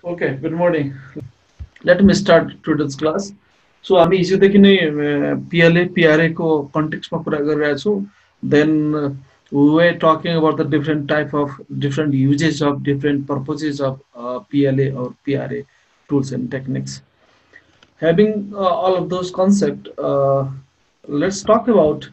Okay, good morning. Let me start today's class. So हामी हिजोदेखि नै PLA, PRA को कन्टेक्स्टमा कुरा गरिरहेको छौँ. Then we were talking about the different type of different uses of different purposes of PLA or PRA tools and techniques. Having all of those concepts, let's talk about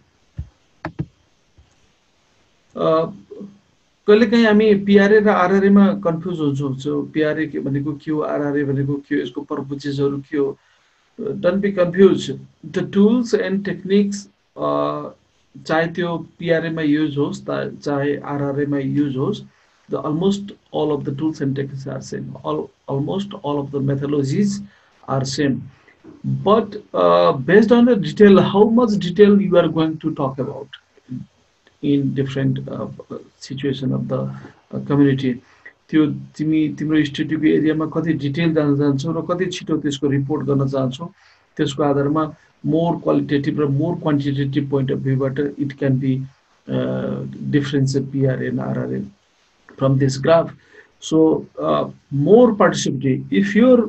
uh, कहिलेकाहीँ हामी पिआरए र आरआरएमा confuse हुन्छौँ. पिआरए भनेको के हो, आरआरए भनेको के हो, यसको पर्पजेसहरू के हो. Don't be confused. The tools and techniques, चाहे त्यो PRA मा युज होस् चाहे RRA मा युज होस्, almost all of the tools and techniques are same. Almost all of the methodologies are same. But based on the detail, how much detail you are going to talk about in different situation of the community. त्यो तिम्रो स्टडीको एरियामा कति detail जान चाहन्छौ र कति छिटो त्यसको रिपोर्ट गर्न चाहन्छौ, त्यसको आधारमा मोर क्वालिटेटिभ र मोर क्वान्टिटेटिभ पोइन्ट अफ भ्यूबाट it can be difference PRA and RRA from this graph. So more participatory, if your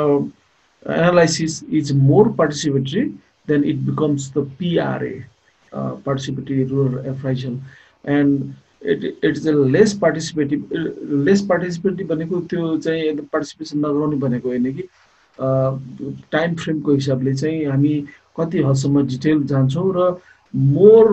analysis is more participatory, then it becomes the PRA, participatory rural appraisal. And it's a less participative भनेको त्यो चाहिँ participation नगराउने भनेको होइन कि time फ्रेमको हिसाबले चाहिँ हामी कति हदसम्म डिटेल जान्छौँ र मोर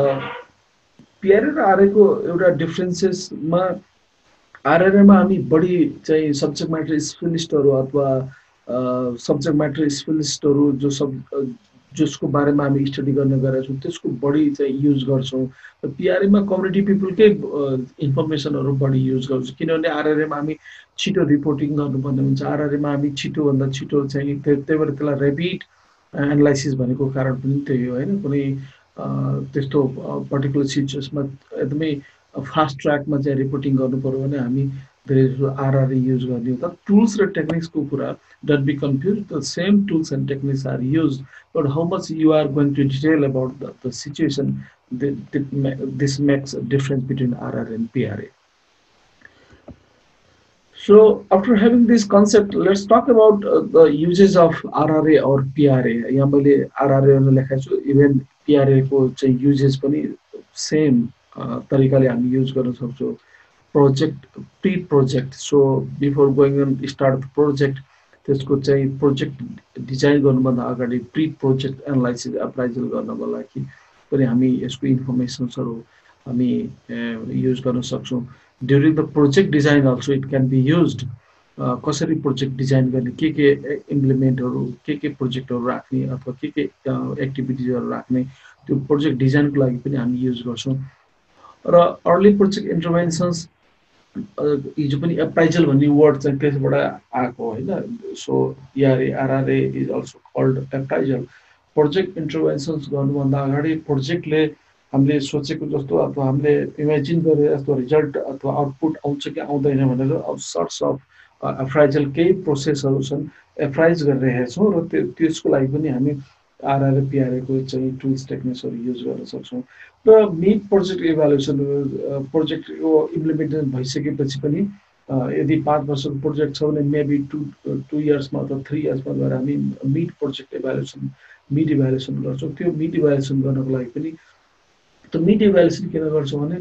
पिआरए र आरआरएको एउटा डिफरेन्सेसमा आरआरएमा हामी बढी चाहिँ सब्जेक्ट म्याटर स्पेशलिस्टहरू अथवा सब्जेक्ट म्याटर स्पेशलिस्टहरू जसको बारेमा हामी स्टडी गर्ने गरेका छौँ त्यसको बढी चाहिँ युज गर्छौँ. पिआरएमा कम्युनिटी पिपलकै इन्फर्मेसनहरू बढी युज गर्छौँ, किनभने आरआरएमा हामी छिटो रिपोर्टिङ गर्नुपर्ने हुन्छ. आरआरएमा हामी छिटोभन्दा छिटो चाहिँ त्यही भएर त्यसलाई ऱ्यापिड एनालाइसिस भनेको कारण पनि त्यही हो होइन. कुनै त्यस्तो पर्टिकुलर सिचुएसनमा एकदमै फास्ट ट्र्याकमा चाहिँ रिपोर्टिङ गर्नु पऱ्यो भने हामी धेरै जस्तो आरआरए युज गर्ने हो. तर टुल्स र टेक्निक्सको कुरा, don't be confuse, the same tools and techniques are use, but how much you are going to detail about the situation, this makes a difference between RR and PRA. So after having this concept, let's talk about the uses of RRA or PRA. यहाँ मैले RRA लेखेको छु, even PRA को चाहिँ uses पनि same तरिकाले हामी use गर्न सक्छौँ. Project, pre project, so before going on start the project, त्यसको चाहिँ प्रोजेक्ट डिजाइन गर्नुभन्दा अगाडि प्री प्रोजेक्ट एनालाइसिस अप्राइजल गर्नको लागि पनि हामी यसको इन्फर्मेसन्सहरू हामी युज गर्न सक्छौँ. During the project design also it can be used. कसरी प्रोजेक्ट डिजाइन गर्ने, के इम्प्लिमेन्टहरू, के प्रोजेक्टहरू राख्ने अथवा के एक्टिभिटिजहरू राख्ने, त्यो प्रोजेक्ट डिजाइनको लागि पनि हामी युज गर्छौँ. र अर्ली प्रोजेक्ट इन्टरभेन्सन्स, हिजो पनि एप्राइजल भन्ने वर्ड चाहिँ त्यसबाट आएको होइन. So PRA RRA is also called appraisal. Project interventions गर्नुभन्दा अगाडि प्रोजेक्टले हामीले सोचेको जस्तो अथवा हामीले इमेजिन गरे जस्तो रिजल्ट अथवा आउटपुट आउँछ कि आउँदैन भनेर सर्ट्स अफ एप्राइजल केही प्रोसेसहरू छन्, एप्राइज गरेर हेर्छौँ र त्यसको लागि पनि हामी आरआरए पिआरएको चाहिँ टुल्स टेक्निक्सहरू युज गर्न सक्छौँ. र मिड प्रोजेक्ट इभ्यालुएसन, प्रोजेक्टको इम्प्लिमेन्टेसन भइसकेपछि पनि यदि 5 वर्षको प्रोजेक्ट छ भने मेबी 2 इयर्समा अथवा 3 इयर्समा गएर हामी मिड प्रोजेक्ट मिड इभ्यालुएसन गर्छौँ. त्यो मिड इभ्यालुएसन गर्नको लागि पनि त्यो मिड इभ्यालुएसन किन गर्छौँ भने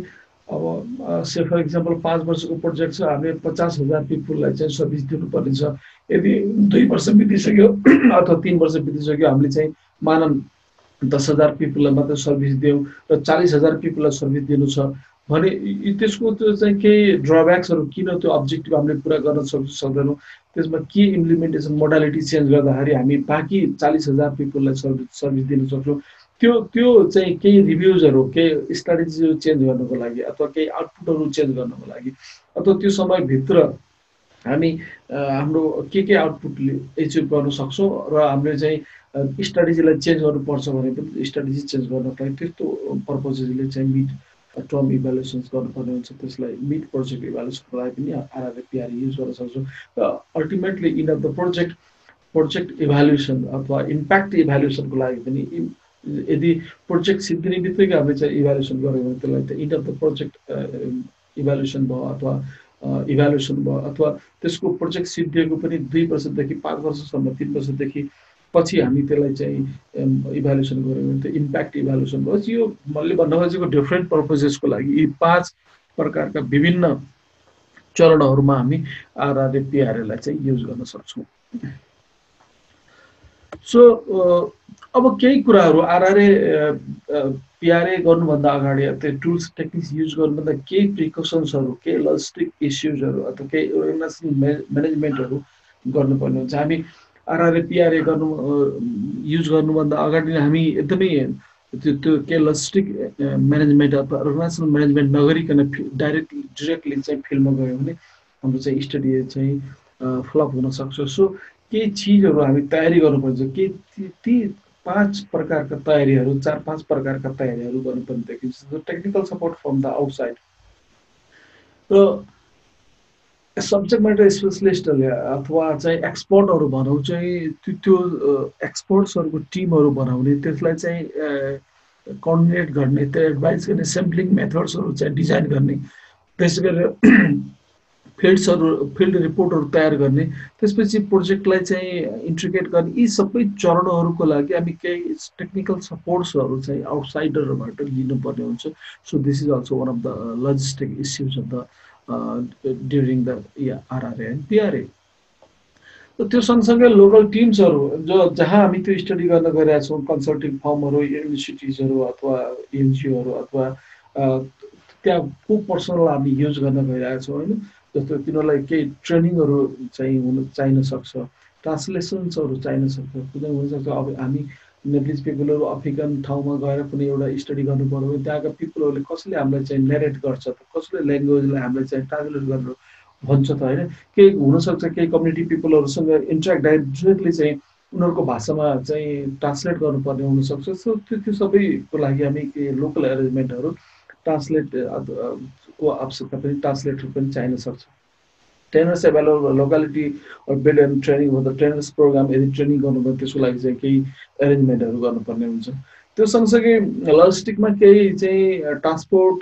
अब से फर इक्जाम्पल 5 वर्षको प्रोजेक्ट छ, हामीले 50,000 पिपुललाई चाहिँ सर्भिस दिनुपर्ने छ. यदि 2 वर्ष बितिसक्यो अथवा 3 वर्ष बितिसक्यो, हामीले चाहिँ मानव 10,000 पिपुललाई मात्र सर्भिस दियौँ र 40,000 पिपुललाई सर्भिस दिनु छ भने त्यसको त्यो चाहिँ केही ड्रब्याक्सहरू, किन त्यो अब्जेक्टिभ हामीले पुरा गर्न सक्दैनौँ, त्यसमा के इम्प्लिमेन्टेसन मोडालिटी चेन्ज गर्दाखेरि हामी बाँकी 40,000 पिपुललाई सर्भिस दिन सक्छौँ. त्यो चाहिँ केही रिभ्युजहरू, केही स्ट्राटेजीहरू चेन्ज गर्नको लागि अथवा केही आउटपुटहरू चेन्ज गर्नको लागि अथवा त्यो समयभित्र हामी हाम्रो के आउटपुटले एचिभ गर्न सक्छौँ र हामीले चाहिँ स्ट्राटेजीलाई चेन्ज गर्नुपर्छ भने पनि स्ट्राटेजी चेन्ज गर्नको लागि त्यस्तो पर्पजले चाहिँ मिड टर्म इभ्यालुएसन्स गर्नुपर्ने हुन्छ. त्यसलाई मिड प्रोजेक्ट इभ्यालुएसनको लागि पनि आरआरए पिआरए युज गर्न सक्छौँ. र ultimately in of the project evaluation अथवा इम्प्याक्ट इभ्यालुएसनको लागि पनि यदि प्रोजेक्ट सिद्धिने बित्तिकै हामीले चाहिँ इभ्यालुएसन गऱ्यो भने त्यसलाई त in of the project evaluation भयो अथवा इभ्यालुएसन भयो अथवा त्यसको प्रोजेक्ट सिद्धिएको पनि 2 वर्षदेखि 5 वर्षसम्म 3 वर्षदेखि पछि हामी त्यसलाई चाहिँ इभ्यालुएसन गऱ्यौँ भने त्यो इम्प्याक्ट इभ्यालुएसन भयो। यो मैले भन्न खोजेको डिफ्रेन्ट पर्पजेसको लागि यी 5 प्रकारका विभिन्न चरणहरूमा हामी आरआरए पिआरएलाई चाहिँ युज गर्न सक्छौँ। सो अब केही कुराहरू आरआरए पिआरए गर्नुभन्दा अगाडि त्यो टुल्स टेक्निक्स युज गर्नुभन्दा केही प्रिकसन्सहरू केही लजिस्टिक इस्युजहरू अथवा केही अर्गनाइजेसन म्यानेजमेन्टहरू गर्नुपर्ने हुन्छ। हामी आरआरए पिआरए युज गर्नुभन्दा अगाडि हामी एकदमै त्यो के लजिस्टिक म्यानेजमेन्ट अथवा अर्गनाइजेसन म्यानेजमेन्ट नगरिकन डिरेक्टली चाहिँ फिल्डमा गयो भने हाम्रो चाहिँ स्टडी चाहिँ फ्लप हुन सक्छ। सो केही चिजहरू हामी तयारी गर्नुपर्छ। के ती 5 प्रकारका तयारीहरू 4-5 प्रकारका तयारीहरू गर्नुपर्ने देखिन्छ। Technical support from the outside र सब्जेक्ट म्याटर स्पेसलिस्टहरूले अथवा चाहिँ एक्सपर्टहरू भनौँ चाहिँ त्यो एक्सपर्ट्सहरूको टिमहरू बनाउने त्यसलाई चाहिँ कोअर्डिनेट गर्ने त्यो एडभाइस गर्ने स्याम्पलिङ मेथड्सहरू चाहिँ डिजाइन गर्ने त्यसै गरेर फिल्ड रिपोर्टहरू तयार गर्ने त्यसपछि प्रोजेक्टलाई चाहिँ इन्ट्रिग्रेट गर्ने यी सबै चरणहरूको लागि हामी केही टेक्निकल सपोर्ट्सहरू चाहिँ आउटसाइडरबाट लिनुपर्ने हुन्छ। So this is also one of the logistic issues of the during the RRA and PRA. त्यो सँगसँगै लोकल टिम्सहरू जहाँ हामी त्यो स्टडी गर्न गइरहेका छौँ कन्सल्टिङ फर्महरू युनिभर्सिटिजहरू अथवा एनजिओहरू अथवा त्यहाँ को पर्सनल हामी युज गर्न गइरहेका छौँ होइन। जस्तो तिनीहरूलाई केही ट्रेनिङहरू चाहिँ चाहिन सक्छ ट्रान्सलेसन्सहरू चाहिन सक्छ हुनसक्छ। अब हामी नेप्लिज पिपलहरू अफ्रिकन ठाउँमा गएर कुनै एउटा स्टडी गर्नु पर्यो भने त्यहाँका पिपलहरूले कसले हामीलाई चाहिँ नेरेट गर्छ त कसले ल्याङ्ग्वेजलाई हामीलाई चाहिँ ट्रान्सलेट गरेर भन्छ त होइन। केही हुनसक्छ केही कम्युनिटी पिपलहरूसँग इन्ट्रेक्ट डाइरेक्टली चाहिँ उनीहरूको भाषामा चाहिँ ट्रान्सलेट गर्नुपर्ने हुनसक्छ। सो त्यो सबैको लागि हामी लोकल एरेन्जमेन्टहरू ट्रान्सलेट को आवश्यकता पनि ट्रान्सलेटर पनि चाहिन सक्छ। Trainers available locality build and training हो त ट्रेनर्स प्रोग्राम यदि ट्रेनिङ गर्नुभयो त्यसको लागि चाहिँ केही एरेन्जमेन्टहरू गर्नुपर्ने हुन्छ। त्यो सँगसँगै लजिस्टिकमा केही चाहिँ ट्रान्सपोर्ट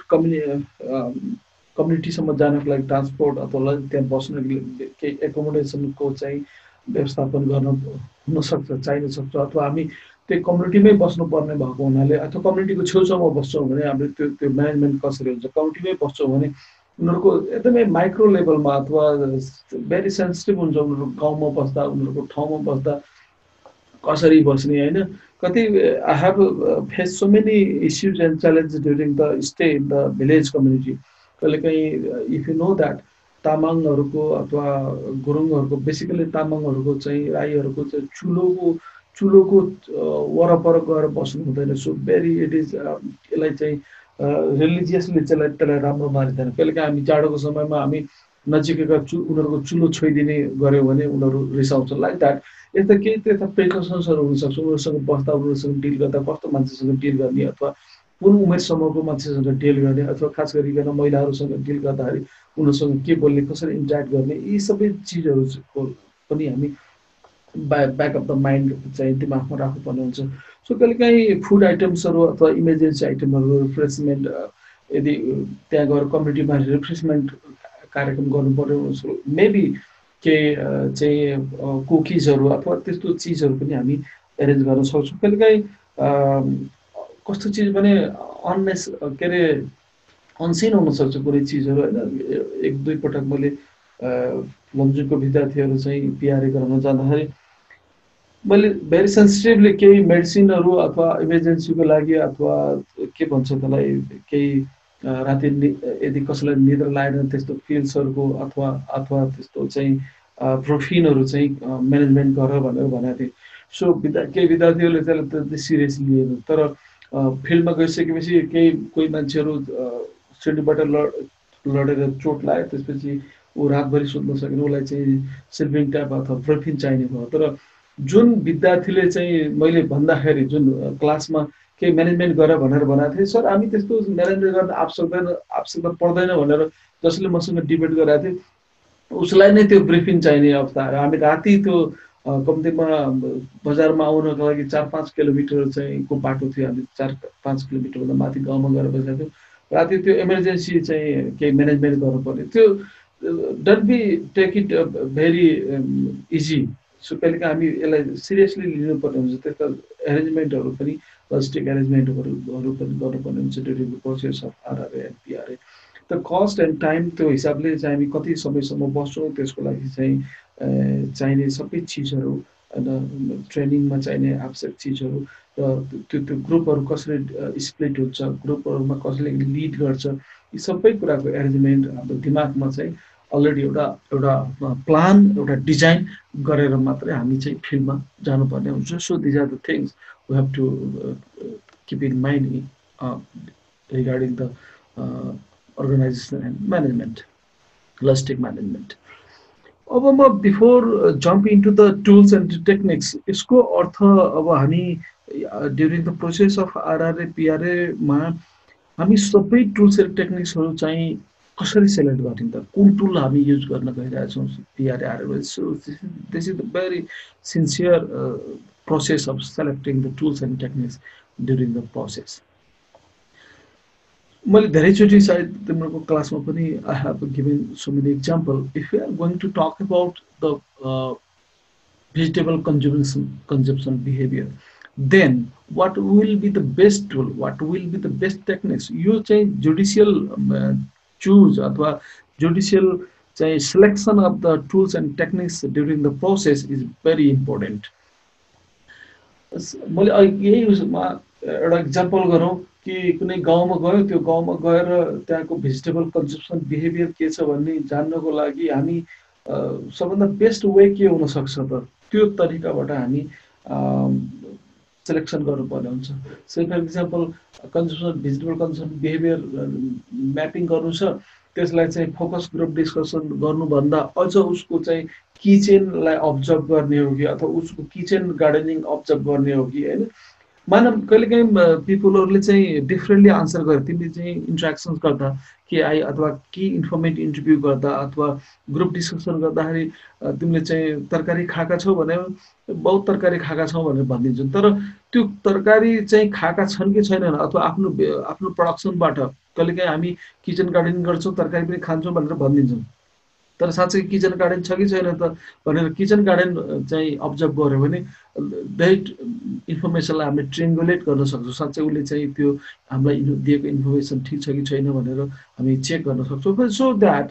कम्युनिटीसम्म जानको लागि ट्रान्सपोर्ट अथवा त्यहाँ बस्नको केही एकोमोडेसनको चाहिँ व्यवस्थापन गर्न हुनसक्छ चाहिन सक्छ। अथवा हामी त्यो कम्युनिटीमै बस्नुपर्ने भएको हुनाले अथवा कम्युनिटीको छेउछाउमा बस्छौँ भने हामीले त्यो म्यानेजमेन्ट कसरी हुन्छ कम्युनिटीमै बस्छौँ भने उनीहरूको एकदमै माइक्रो लेभलमा अथवा भेरी सेन्सिटिभ हुन्छ उनीहरू गाउँमा बस्दा उनीहरूको ठाउँमा बस्दा कसरी बस्ने होइन। कति I have face so many issues and challenges during the stay in the village community. कहिलेकाहीँ इफ यु नो द्याट तामाङहरूको अथवा गुरुङहरूको बेसिकली तामाङहरूको चाहिँ राईहरूको चाहिँ चुलोको वरपर गएर बस्नु हुँदैन। सो भेरी इट इज यसलाई चाहिँ रिलिजियसली त्यसलाई राम्रो मानिँदैन। कहिलेकाहीँ हामी जाडोको समयमा हामी नजिकैका उनीहरूको चुलो छोइदिने गऱ्यौँ भने उनीहरू रिसाउँछ लाइक द्याट। यता केही त्यता प्रिकसन्सहरू हुनसक्छ उनीहरूसँग बस्दा उनीहरूसँग डिल गर्दा कस्तो मान्छेसँग डिल गर्ने अथवा कुन उमेर समूहको मान्छेसँग डिल गर्ने अथवा खास गरिकन महिलाहरूसँग डिल गर्दाखेरि उनीहरूसँग के बोल्ने कसरी इन्ट्याक्ट गर्ने यी सबै चिजहरूको पनि हामी ब्याक अफ द माइन्ड चाहिँ दिमागमा राख्नुपर्ने हुन्छ। सो कहिलेकाहीँ फुड आइटम्सहरू अथवा इमर्जेन्सी आइटमहरू रिफ्रेसमेन्ट यदि त्यहाँ गएर कम्युनिटीमा रिफ्रेसमेन्ट कार्यक्रम गर्नु पर्यो मेबी केही चाहिँ कुकिजहरू अथवा त्यस्तो चिजहरू पनि हामी एरेन्ज गर्न सक्छौँ। कहिलेकाहीँ कस्तो चिज भने के अरे अनसिन हुनसक्छ कुनै चिजहरू होइन। 1-2 पटक मैले लमजुङको विद्यार्थीहरू चाहिँ पिआरए गराउन जाँदाखेरि मैले भेरी सेन्सिटिभली केही मेडिसिनहरू अथवा इमर्जेन्सीको लागि अथवा के भन्छ त्यसलाई केही राति यदि कसैलाई निद्रा लागेन त्यस्तो पिल्सहरूको अथवा त्यस्तो चाहिँ प्रोफिनहरू चाहिँ म्यानेजमेन्ट गर भनेर भनेको थिएँ। सो केही विद्यार्थीहरूले त्यसलाई त्यति सिरियसली लिएन। तर फिल्डमा गइसकेपछि कोही मान्छेहरू सिडीबाट लडेर चोट लाग्यो त्यसपछि ऊ रातभरि सुत्न सकेन उसलाई चाहिँ स्लिपिङ ट्याब अथवा प्रोफिन चाहिने भयो। तर जुन विद्यार्थीले चाहिँ मैले भन्दाखेरि जुन क्लासमा केही म्यानेजमेन्ट गर भनेर भनेको थिएँ सर हामी त्यस्तो म्यानेजमेन्ट गर्न आवश्यकता पर्दैन भनेर जसले मसँग डिबेट गराएको थिएँ उसलाई नै त्यो ब्रिफिङ चाहिने अवस्था। हामी राति त्यो कम्तीमा बजारमा आउनको लागि 4-5 किलोमिटर चाहिँ को बाटो थियो। हामी 4-5 किलोमिटरभन्दा माथि गाउँमा गएर बसेको थियौँ। राति त्यो इमर्जेन्सी चाहिँ केही म्यानेजमेन्ट गर्नु पर्यो। त्यो don't be take it very easy. So कहिलेकाहीँ हामी यसलाई सिरियसली लिनुपर्ने हुन्छ। त्यसका एरेन्जमेन्टहरू पनि लजिस्टिक एरेन्जमेन्टहरू पनि गर्नुपर्ने हुन्छ during the process of RRA and PRA. त कस्ट एन्ड टाइम त्यो हिसाबले चाहिँ हामी कति समयसम्म बस्छौँ, त्यसको लागि चाहिँ चाहिने सबै चिजहरू होइन, ट्रेनिङमा चाहिने आवश्यक चिजहरू र त्यो ग्रुपहरू कसरी स्प्लिट हुन्छ, ग्रुपहरूमा कसले लिड गर्छ, यी सबै कुराको एरेन्जमेन्ट हाम्रो दिमागमा चाहिँ अलरेडी एउटा एउटा प्लान, एउटा डिजाइन गरेर मात्रै हामी चाहिँ फिल्डमा जानुपर्ने हुन्छ। So these are the things we have to keep in mind regarding the organisation and management, logistic management. अब म before jump into the tools and techniques, यसको अर्थ अब हामी during the process of RRA पिआरएमा हामी सबै टुल्स एन्ड टेक्निक्सहरू चाहिँ कसरी सेलेक्ट गर्ने त, कुन टुल हामी युज गर्न गइरहेछौँ PRA RRA. So this is the very sincere process of selecting the tools and techniques during the process. मैले धेरैचोटि सायद तिम्रो क्लासमा पनि I have given so many example. If you are going to talk about the vegetable consumption behavior, then what will be the best tool, what will be the best techniques, यो चाहिँ judicial choose अथवा judicial चाहिँ selection of the tools and techniques during the process is very important। मैले यही उसमा एउटा example गरौँ कि कुनै गाउँमा गयो, त्यो गाउँमा गएर त्यहाँको भेजिटेबल कन्जम्सन बिहेभियर के छ भन्ने जान्नको लागि हामी सबभन्दा बेस्ट वे के हुनसक्छ त, त्यो तरिकाबाट हामी सेलेक्सन गर्नुपर्ने हुन्छ। So for example consumption vegetable consumption behaviour mapping गर्नु छ, त्यसलाई चाहिँ फोकस ग्रुप डिस्कसन गर्नुभन्दा अझ उसको चाहिँ किचेनलाई अब्जर्भ गर्ने हो कि अथवा उसको किचन गार्डनिङ अब्जर्भ गर्ने हो कि होइन। मानव कहिलेकाहीँ पिपुलहरूले चाहिँ डिफ्रेन्टली आन्सर गरे, तिमीले चाहिँ इन्ट्रेक्सन्स गर्दा कि अथवा कि इन्फर्मेटिभ इन्टरभ्यू गर्दा अथवा ग्रुप डिस्कसन गर्दाखेरि तिमीले चाहिँ तरकारी खाएका छौ भने बहुत तरकारी खाएका छौँ भनेर भनिदिन्छन्, तर त्यो तरकारी चाहिँ खाएका छन् कि छैनन् अथवा आफ्नो प्रडक्सनबाट कहिलेकाहीँ हामी किचन गार्डनिङ गर्छौँ, तरकारी पनि खान्छौँ भनेर भनिदिन्छौँ, तर साँच्चै किचन गार्डन छ कि छैन त भनेर किचन गार्डन चाहिँ अब्जर्भ गऱ्यो भने द्याट इन्फर्मेसनलाई हामीले ट्रिङ्गुलेट गर्न सक्छौँ, साँच्चै उसले चाहिँ त्यो हामीलाई दिएको इन्फर्मेसन ठिक छ कि छैन भनेर हामी चेक गर्न सक्छौँ। सो द्याट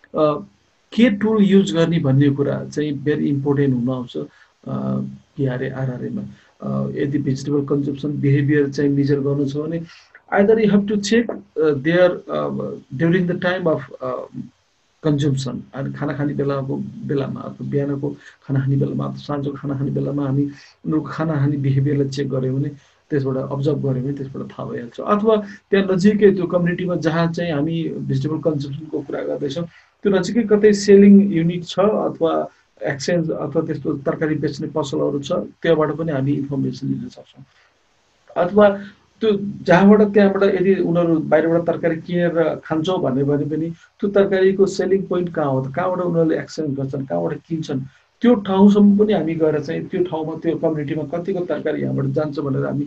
के टुल युज गर्ने भन्ने कुरा चाहिँ भेरी इम्पोर्टेन्ट हुन आउँछ पिआरए आरआरएमा। यदि भेजिटेबल कन्जम्सन बिहेभियर चाहिँ मेजर गर्नु छ भने either you have to check there during the time of consumption, अनि खाना खाने बेलामा अथवा बिहानको खाना खाने बेलामा अथवा साँझको खाना खाने बेलामा हामी उनीहरूको खाना खाने बिहेभियरलाई चेक गऱ्यौँ भने, त्यसबाट अब्जर्भ गऱ्यौँ भने त्यसबाट थाहा भइहाल्छ। अथवा त्यहाँ नजिकै त्यो कम्युनिटीमा जहाँ चाहिँ हामी भेजिटेबल कन्जम्सनको कुरा गर्दैछौँ त्यो नजिकै कतै सेलिङ युनिट छ अथवा एक्सचेन्ज अथवा त्यस्तो तरकारी बेच्ने पसलहरू छ, त्यहाँबाट पनि हामी इन्फर्मेसन लिन सक्छौँ। अथवा त्यो जहाँबाट त्यहाँबाट यदि उनीहरू बाहिरबाट तरकारी किनेर खान्छौँ भने पनि त्यो तरकारीको सेलिङ पोइन्ट कहाँ हो त, कहाँबाट उनीहरूले एक्सचेन्ज गर्छन्, कहाँबाट किन्छन्, त्यो ठाउँसम्म पनि हामी गएर चाहिँ त्यो ठाउँमा त्यो कम्युनिटीमा कतिको तरकारी यहाँबाट जान्छ भनेर हामी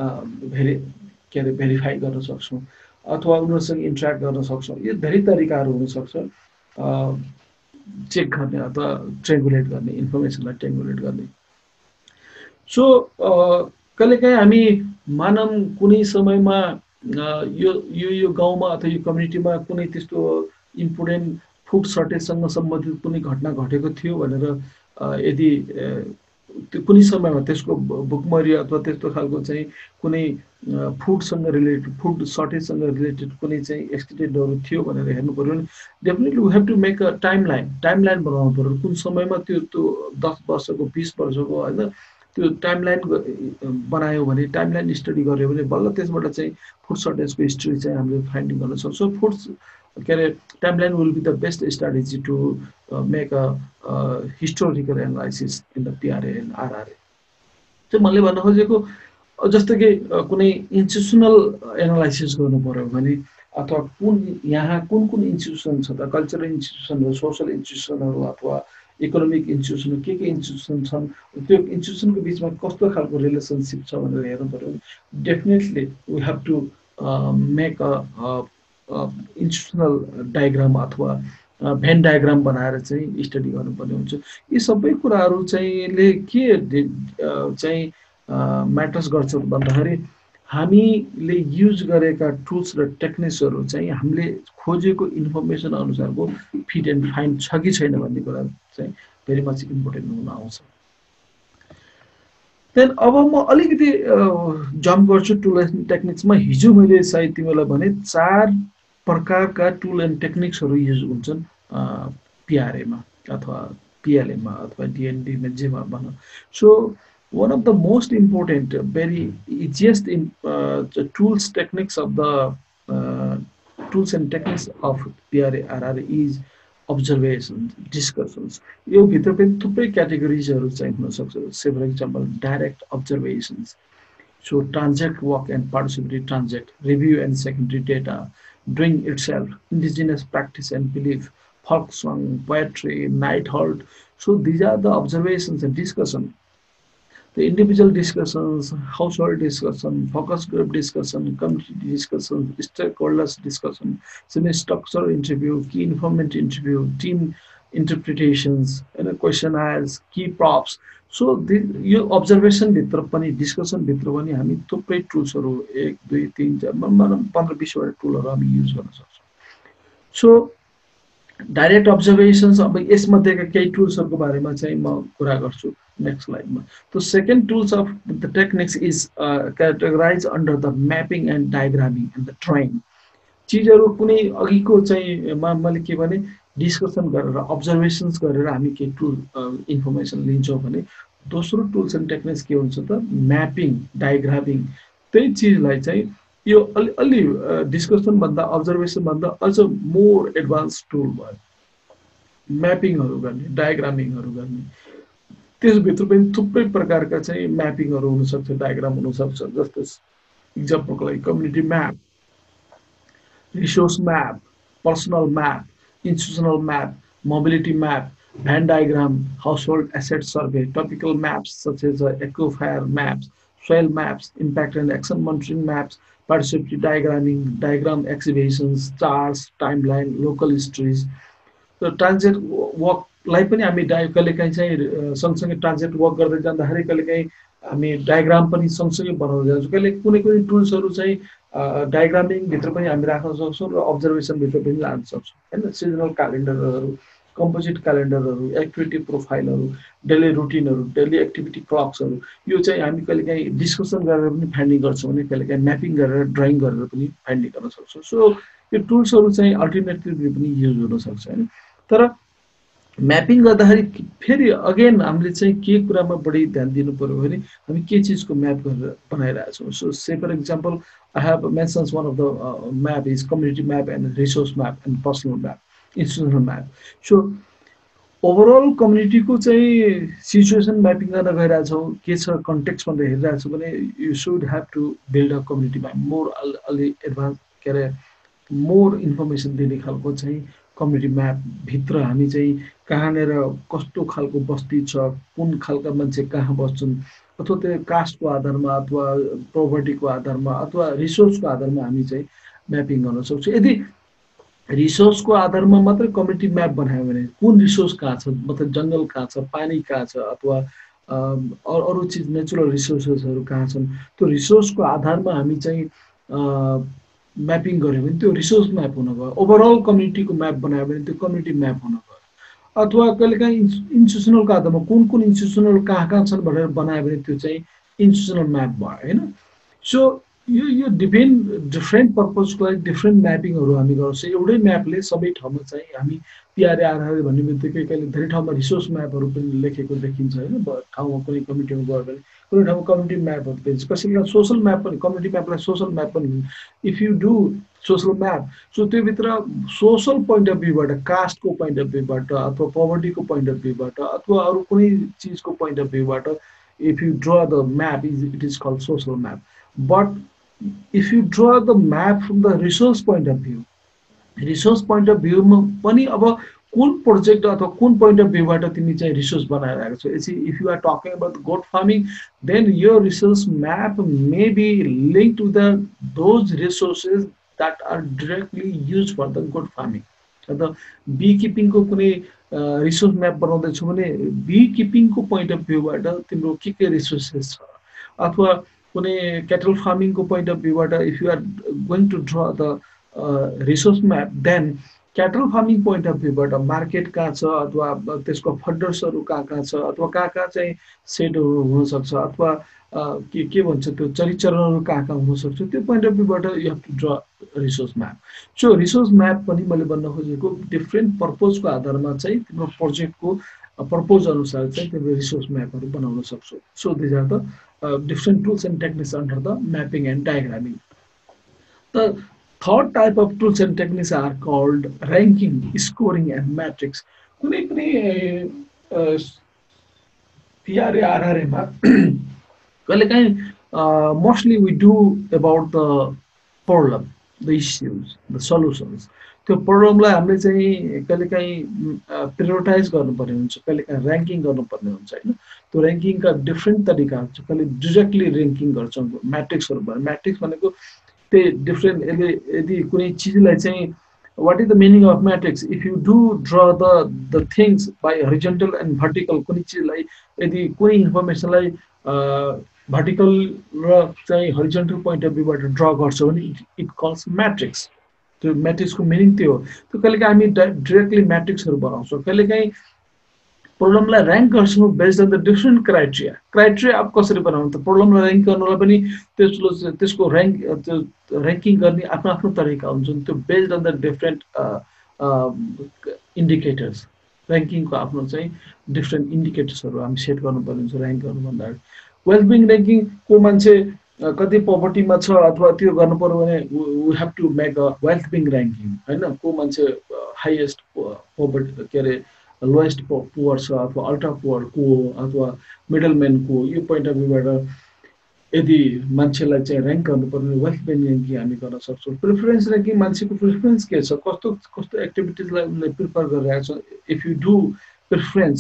भेरिफाई गर्न सक्छौँ अथवा उनीहरूसँग इन्ट्र्याक्ट गर्न सक्छौँ। यो धेरै तरिकाहरू हुनसक्छ चेक गर्ने अथवा ट्रेङ्गुलेट गर्ने, इन्फर्मेसनलाई ट्रेङ्गुलेट गर्ने। सो कहिलेकाहीँ हामी मानव कुनै समयमा यो गाउँमा अथवा यो कम्युनिटीमा कुनै त्यस्तो इम्पोर्टेन्ट फुड सर्टेजसँग सम्बन्धित कुनै घटना घटेको थियो भनेर यदि त्यो कुनै समयमा त्यसको भुकमरी अथवा त्यस्तो खालको चाहिँ कुनै फुडसँग रिलेटेड, फुड सर्टेजसँग रिलेटेड कुनै चाहिँ एक्सिडेन्टहरू थियो भनेर हेर्नु पऱ्यो भने definitely we have to make a timeline बनाउनु पऱ्यो। कुन समयमा त्यो 10 वर्षको 20 वर्षको होइन त्यो टाइमलाइन बनायो भने, टाइमलाइन स्टडी गऱ्यो भने बल्ल त्यसबाट चाहिँ फुड सर्टेजको हिस्ट्री चाहिँ हामीले फाइन्डिङ गर्न सक्छौँ। फुड के अरे timeline will be the best strategy to make a historical analysis in the PRA and RRA. चाहिँ मैले भन्न खोजेको जस्तो कि कुनै इन्स्टिट्युसनल एनालाइसिस गर्नु पऱ्यो भने अथवा यहाँ कुन इन्स्टिट्युसन छ त, कल्चरल इन्स्टिट्युसनहरू, सोसल इन्स्टिट्युसनहरू अथवा इकोनोमिक इन्स्टिट्युसन के इन्स्टिट्युसन छन्, त्यो इन्स्टिट्युसनको बिचमा कस्तो खालको रिलेसनसिप छ भनेर हेर्नु पऱ्यो भने definitely we have to make a institutional diagram अथवा भेन डायग्राम बनाएर चाहिँ स्टडी गर्नुपर्ने हुन्छ। यी सबै कुराहरू चाहिँ ले के चाहिँ म्याटर्स गर्छ भन्दाखेरि हामीले युज गरेका टुल्स र टेक्निक्सहरू चाहिँ हामीले खोजेको इन्फर्मेसन अनुसारको फिट एन्ड फाइन छ कि छैन भन्ने कुरा चाहिँ भेरी मच इम्पोर्टेन्ट हुन आउँछ। देन अब म अलिकति जम्प गर्छु टुल एन्ड टेक्निक्समा। हिजो मैले सायद तिमीलाई भने 4 प्रकारका टुल एन्ड टेक्निक्सहरू युज हुन्छन् पिआरएमा अथवा पिएलएमा अथवा डिएनडीमा जेमा भनौँ। So one of the most important, very easiest in tools techniques of the tools and techniques of PRA RRA is observations, discussions. यो भित्र पनि थुप्रै क्याटेगोरिजहरू चाहिँ हुन सक्छ। Say for example direct observations. So transact, work and participatory transact, review and secondary data, doing itself, indigenous practice and belief, folk song, poetry, night halt. So these are the observations and discussion. The individual discussions, household discussion, focus group discussion, community discussion, stakeholders discussion, semi-structure interview, key informant interview, team interpretations, questionnaires, key props. So यो observation भित्र पनि discussion भित्र पनि हामी थुप्रै टुल्सहरू 1 2 3 4 15-20 वटा टुलहरू हामी use गर्न सक्छौँ। सो डाइरेक्ट अब्जर्भेसन्स, अब यसमध्येका केही टुल्सहरूको बारेमा चाहिँ म कुरा गर्छु नेक्स्ट स्लाइडमा। So second tools of the techniques is categorize under the mapping and diagramming and the drawing. चिजहरू कुनै अघिको चाहिँ मैले के भने डिस्कसन गरेर अब्जर्भेसन्स गरेर हामी केही टुल इन्फर्मेसन लिन्छौँ भने दोस्रो टुल्स एन्ड टेक्निक्स के हुन्छ त म्यापिङ डायग्रामिङ। त्यही चिजलाई चाहिँ यो अलि डिस्कसन भन्दा अब्जर्भेसन भन्दा अझ मोर एडभान्स टुल भयो। म्यापिङहरू गर्ने, डायग्रामिङहरू गर्ने, त्यसभित्र पनि थुप्रै प्रकारका चाहिँ म्यापिङहरू हुनसक्छ, डायग्राम हुनसक्छ। जस्तै इक्जाम्पलको लागि community map, resource map, personal map, institutional map, mobility map, Venn diagram, household asset survey, topical maps such as eco-fire maps, soil maps, impact and action monitoring maps, participatory diagramming, diagram exhibitions, charts, timeline, local histories. So transit walk लाई पनि हामी कहिलेकाहीँ चाहिँ सँगसँगै ट्रान्जेक्ट work गर्दै जाँदाखेरि कहिलेकाहीँ हामी डायग्राम पनि सँगसँगै बनाउँदै जान्छौँ। कहिले कुनै कुनै टुल्सहरू चाहिँ डायग्रामिङ भित्र पनि हामी राख्न सक्छौँ र अब्जर्भेसन भित्र पनि लान सक्छौँ हैन। सिजनल क्यालेन्डरहरू, कम्पोजिट क्यालेन्डरहरू, एक्टिभिटी प्रोफाइलहरू, डेली रुटिनहरू, डेली एक्टिभिटी क्लक्सहरू, यो चाहिँ हामी कहिलेकाहीँ डिस्कसन गरेर पनि फाइन्डिङ गर्छौँ भने कहिलेकाहीँ म्यापिङ गरेर ड्रइङ गरेर पनि फाइन्डिङ गर्न सक्छौँ। सो यो टुल्सहरू चाहिँ अल्टरनेटिभली पनि युज हुनसक्छ हैन। तर म्यापिङ गर्दाखेरि फेरि अगेन हामीले चाहिँ के कुरामा बढी ध्यान दिनु पर्यो भने हामी के चिजको म्याप गरेर बनाइरहेछौँ। So say for example I have mentions one of the map is community map and resource map and personal map, institutional map. So overall कम्युनिटीको चाहिँ सिचुएसन म्यापिङ गर्न गइरहेछौँ, के छ कन्टेक्स्ट भनेर हेरिरहेछौँ भने you should have to build a community map, more अलि advance के अरे मोर इन्फर्मेसन दिने खालको चाहिँ कम्युनिटी म्याप भित्र हामी चाहिँ कहाँनिर कस्तो खालको बस्ती छ, कुन खालका मान्छे कहाँ बस्छन्, अथवा त्यो कास्टको आधारमा अथवा प्रोपर्टीको आधारमा अथवा रिसोर्सको आधारमा हामी चाहिँ म्यापिङ गर्न सक्छौँ। यदि रिसोर्सको आधारमा मात्रै कम्युनिटी म्याप बनायो भने कुन रिसोर्स कहाँ छ, मतलब जङ्गल कहाँ छ, पानी कहाँ छ, अथवा अरू चिज नेचुरल रिसोर्सेसहरू कहाँ छन्, त्यो रिसोर्सको आधारमा हामी चाहिँ म्यापिङ गऱ्यो भने त्यो रिसोर्स म्याप हुन गयो। ओभरअल कम्युनिटीको म्याप बनायो भने त्यो कम्युनिटी म्याप हुन गयो। अथवा कहिलेकाहीँ इन्स्टिट्युसनलको आधारमा कुन कुन इन्स्टिट्युसनल कहाँ कहाँ छन् भनेर बनायो भने त्यो चाहिँ इन्स्टिट्युसनल म्याप भयो होइन। सो यो डिफ्रेन्ट पर्पजको लागि डिफ्रेन्ट म्यापिङहरू हामी गर्छौँ। एउटै म्यापले सबै ठाउँमा चाहिँ हामी पिआरए आरआरए भन्ने बित्तिकै कहिले धेरै ठाउँमा रिसोर्स म्यापहरू पनि लेखेको देखिन्छ होइन। ठाउँमा कुनै कम्युनिटीमा गयो भने कुनै ठाउँमा कम्युनिटी म्यापहरू देखिन्छ, कसैलाई सोसल म्याप पनि, कम्युनिटी म्यापलाई सोसल म्याप पनि। If you do social map, so त्योभित्र सोसल पोइन्ट अफ भ्यूबाट, कास्टको पोइन्ट अफ भ्यूबाट अथवा पोभर्टीको पोइन्ट अफ भ्यूबाट अथवा अरू कुनै चिजको पोइन्ट अफ भ्यूबाट if you draw the map it is called social map. But if you draw the map from the resource point of view, resource point of view मा पनि अब कुन प्रोजेक्ट अथवा कुन पोइन्ट अफ भ्यूबाट तिमी चाहिँ resource बनाइरहेको छौ। If you are talking about goat farming, then your resource map may be link to the those resources that are directly used for the goat farming. अन्त बी किपिङको कुनै resource map बनाउँदैछौ भने bee किपिङको point of भ्यूबाट तिम्रो के resources छ, अथवा कुनै क्याटल फार्मिङको पोइन्ट अफ भ्यूबाट if you are going to draw the resource map, then cattle farming point of भ्यूबाट मार्केट कहाँ छ, अथवा त्यसको फन्डर्सहरू कहाँ कहाँ छ, अथवा कहाँ चाहिँ सेडहरू हुनसक्छ, अथवा के भन्छ त्यो चरिचरणहरू कहाँ कहाँ हुनसक्छ, त्यो पोइन्ट अफ भ्यूबाट you have to draw resource map. So resource map पनि मैले भन्न खोजेको डिफ्रेन्ट पर्पोजको आधारमा चाहिँ तिम्रो प्रोजेक्टको पर्पोज अनुसार चाहिँ तिम्रो रिसोर्स म्यापहरू बनाउन सक्छौ। So these are the different tools and techniques under the mapping and diagramming. The third type of tools and techniques are called ranking, scoring, and matrix. कुनै पनि PRA RRA मा कहिलेकाहीँ mostly we do about the problem, the issues, the solutions. त्यो प्रब्लमलाई हामीले चाहिँ कहिलेकाहीँ prioritise गर्नुपर्ने हुन्छ, कहिलेकाहीँ ऱ्याङ्किङ गर्नुपर्ने हुन्छ होइन। त्यो ऱ्याङ्किङका डिफ्रेन्ट तरिका हुन्छ, कहिले डिरेक्टली ऱ्याङ्किङ गर्छौँ म्याट्रिक्सहरू भयो। म्याट्रिक्स भनेको त्यही डिफ्रेन्ट, यदि कुनै चिजलाई चाहिँ what is the meaning of matrix? If you do draw the things by horizontal and vertical, कुनै चिजलाई यदि कुनै इन्फर्मेसनलाई भर्टिकल र चाहिँ हरिजन्टल पोइन्ट अफ भ्यूबाट ड्र गर्छौ भने इट कल्स म्याट्रिक्स। त्यो म्याट्रिक्सको मिनिङ त्यो हो। त्यो कहिलेकाहीँ हामी डिरेक्टली म्याट्रिक्सहरू बनाउँछौँ, कहिलेकाहीँ प्रब्लमलाई ऱ्याङ्क गर्छौँ based on the different criteria. Criteria अब कसरी बनाउनु त, प्रब्लमलाई ऱ्याङ्क गर्नुलाई पनि त्यसको ऱ्याङ्किङ गर्ने आफ्नो आफ्नो तरिका हुन्छन्। त्यो based on the different indicators, ऱ्याङ्किङको आफ्नो चाहिँ डिफ्रेन्ट इन्डिकेटर्सहरू हामी सेट गर्नुपर्ने हुन्छ ऱ्याङ्क गर्नुभन्दा अगाडि। वेलबिङ ऱ्याङ्किङ, को मान्छे कति पोभर्टीमा छ अथवा त्यो गर्नु पर्यो भने we have to make a wealth being ranking होइन। को मान्छे हाइएस्ट पोभर्टी के अरे लोएस्ट पुवर छ, अथवा अल्ट्रा पुवर को हो, अथवा मिडल म्यान को, यो पोइन्ट अफ भ्यूबाट यदि मान्छेलाई चाहिँ ऱ्याङ्क गर्नुपर्ने वेल्थ बिङ ऱ्याङ्किङ हामी गर्न सक्छौँ। प्रिफरेन्स ऱ्याङ्किङ, मान्छेको प्रिफरेन्स के छ, कस्तो कस्तो एक्टिभिटिजलाई उनले प्रिफर गरिरहेको छ। इफ यु डु प्रिफरेन्स,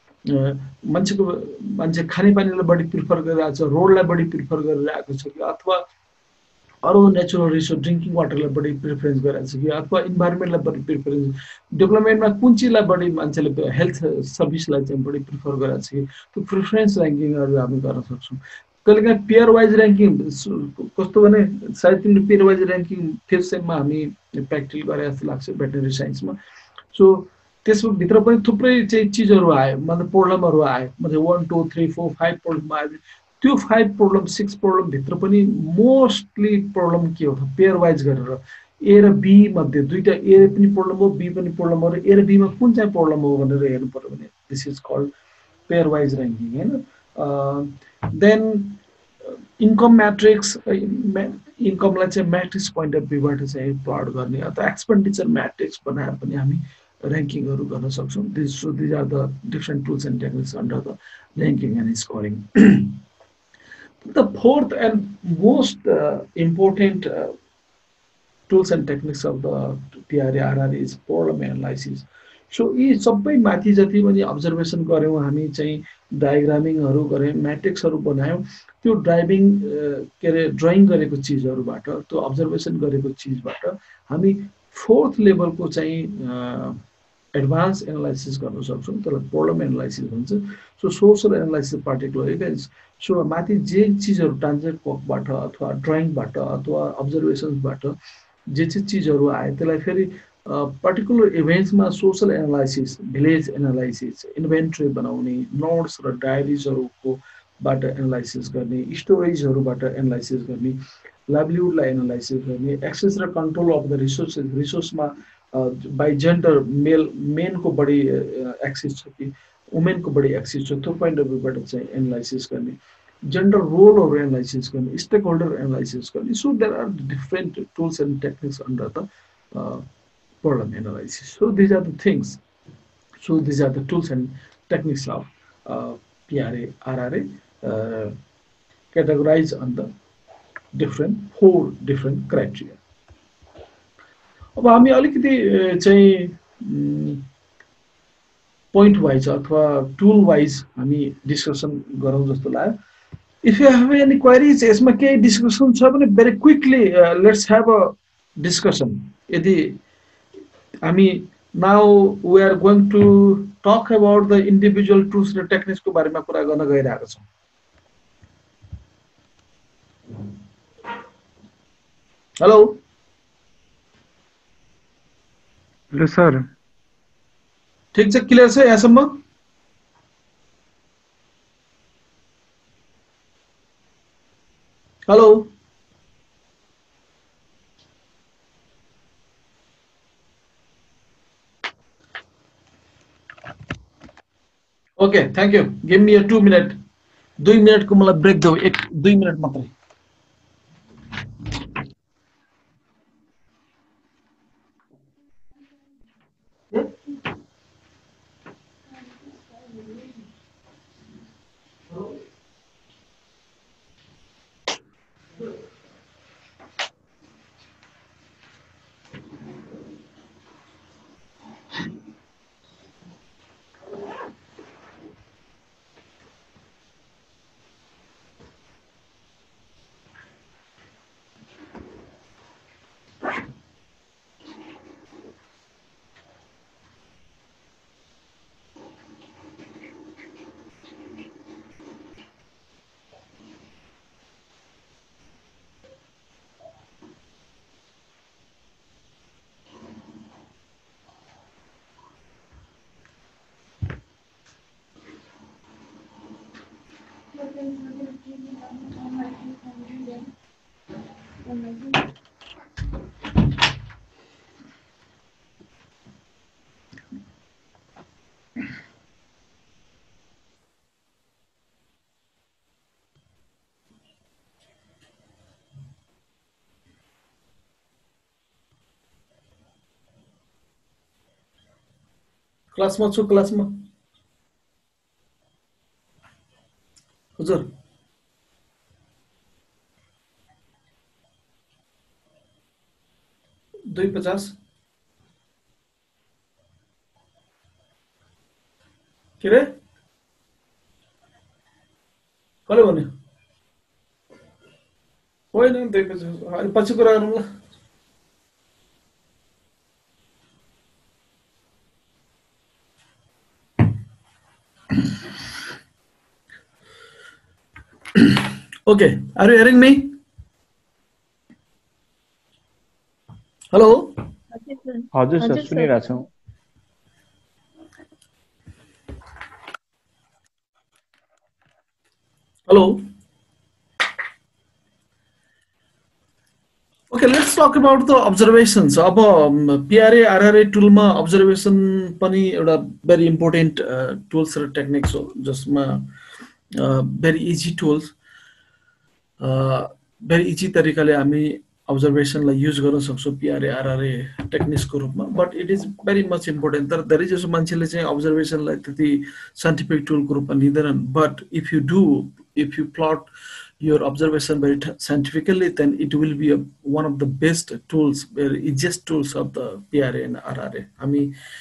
मान्छे खानेपानीलाई बढी प्रिफर गरिरहेको छ, रोडलाई बढी प्रिफर गरिरहेको छ कि, अथवा अरू नेचुरल रिसोर्स ड्रिङ्किङ वाटरलाई बढी प्रिफरेन्स गरिरहेको छ कि, अथवा इन्भाइरोमेन्टलाई बढी प्रिफरेन्स, डेभलपमेन्टमा कुन चिजलाई बढी मान्छेले हेल्थ सर्भिसलाई चाहिँ बढी प्रिफर गरिरहेको छ कि, त्यो प्रिफरेन्स ऱ्याङ्किङहरू हामी गर्न सक्छौँ। कहिलेकाहीँ पेयर वाइज ऱ्याङ्किङ कस्तो भने, सायद तिम्रो पेयर वाइज ऱ्याङ्किङ फिफ्थ सेममा हामी प्र्याक्टिकल गरे जस्तो लाग्छ भेटनेरी साइन्समा। सो त्यसको भित्र पनि थुप्रै चाहिँ चिजहरू आयो, मतलब प्रब्लमहरू आयो, मतलब 1 2 3 4 5 प्रब्लम आयो। त्यो 5 प्रब्लम 6 प्रब्लम भित्र पनि मोस्टली प्रब्लम के हो त, पेयर वाइज गरेर ए र बी मध्ये दुईटा ए पनि प्रब्लम हो, बी पनि प्रब्लम हो, र ए र बीमा कुन चाहिँ प्रब्लम हो भनेर हेर्नु पर्यो भने this is called pair wise ranking होइन। देन इन्कम म्याट्रिक्स, इन्कमलाई चाहिँ म्याट्रिक्स पोइन्ट अफ भ्यूबाट चाहिँ प्लट गर्ने, अथवा एक्सपेन्डिचर म्याट्रिक्स बनाएर पनि हामी ऱ्याङ्किङहरू गर्न सक्छौँ। So these are the different tools and techniques under the ranking and scoring. The fourth and most important tools and techniques of the PRA RRA is problem analysis. So यी सबै माथि जति पनि अब्जर्भेसन गऱ्यौँ हामी चाहिँ, डायग्रामिङहरू गऱ्यौँ, म्याट्रिक्सहरू बनायौँ, त्यो के अरे ड्रइङ गरेको चिजहरूबाट, त्यो अब्जर्भेसन गरेको चिजबाट हामी फोर्थ लेभलको चाहिँ एडभान्स एनालाइसिस गर्न सक्छौँ, त्यसलाई प्रब्लम एनालाइसिस भन्छ। So social analysis particular so माथि जे चिजहरू ट्रान्जेक्ट वर्कबाट अथवा ड्रइङबाट अथवा अब्जर्भेसन्सबाट जे चाहिँ चिजहरू आयो त्यसलाई फेरि पर्टिकुलर इभेन्ट्समा social analysis, village analysis, inventory बनाउने, नोट्स र डायरिजहरूको बाट एनालाइसिस गर्ने, स्टोरेजहरूबाट एनालाइसिस गर्ने, लाइभलीहुडलाई एनालाइसिस गर्ने, एक्सेस र कन्ट्रोल अफ द रिसोर्सेस, रिसोर्समा बाई जेन्डर मेनको बढी एक्सेस छ कि वुमेनको बढी एक्सेस छ, त्यो पोइन्ट अफ भ्यूबाट चाहिँ एनालाइसिस गर्ने, जेन्डर रोलहरू एनालाइसिस गर्ने, स्टेक होल्डर एनालाइसिस गर्ने। So there are different tools and techniques under the problem analysis. So these are the things. So these are the tools and techniques of PRA, RRA categorized on the four different criteria. अब हामी अलिकति चाहिँ point wise अथवा tool wise हामी discussion गरौँ जस्तो लाग्यो। If you have any queries, यसमा केही डिस्कसन छ भने very quickly let's have a discussion. यदि हामी Now we are going to talk about the individual tools and techniques को बारेमा कुरा गर्न गइरहेको छौं. Hello. Hello sir. ठीक छ, क्लियर छ यहाँसम्म? Hello. Okay, thank you. Give me a 2 minute. 2 minute को मलाई ब्रेक दो, 2 मिनट मात्रै. क्लासमा छु, क्लासमा. हजुर. दुई 50. के रे? कसले भन्यो? होइन 250. अनि पछि कुरा गरौँला. Okay, are you hearing me? Hello. हजुर सर, सुनिरहेको छु. Hello. Okay, let's talk about the observations. अब PRA RRA tool मा observation पनि एउटा very important tools र techniques हो जसमा very easy tools, very easy तरिकाले हामी observation लाई use गर्न सक्छौं PRA RRA techniques को रूपमा. But it is very much important. तर धेरै जसो मान्छेले चाहिँ observation लाई त्यति scientific tool को रूपमा लिँदैनन्. But if you plot your observation very scientifically, then it will be one of the best tools, very easiest tools of the PRA and RRA. हामी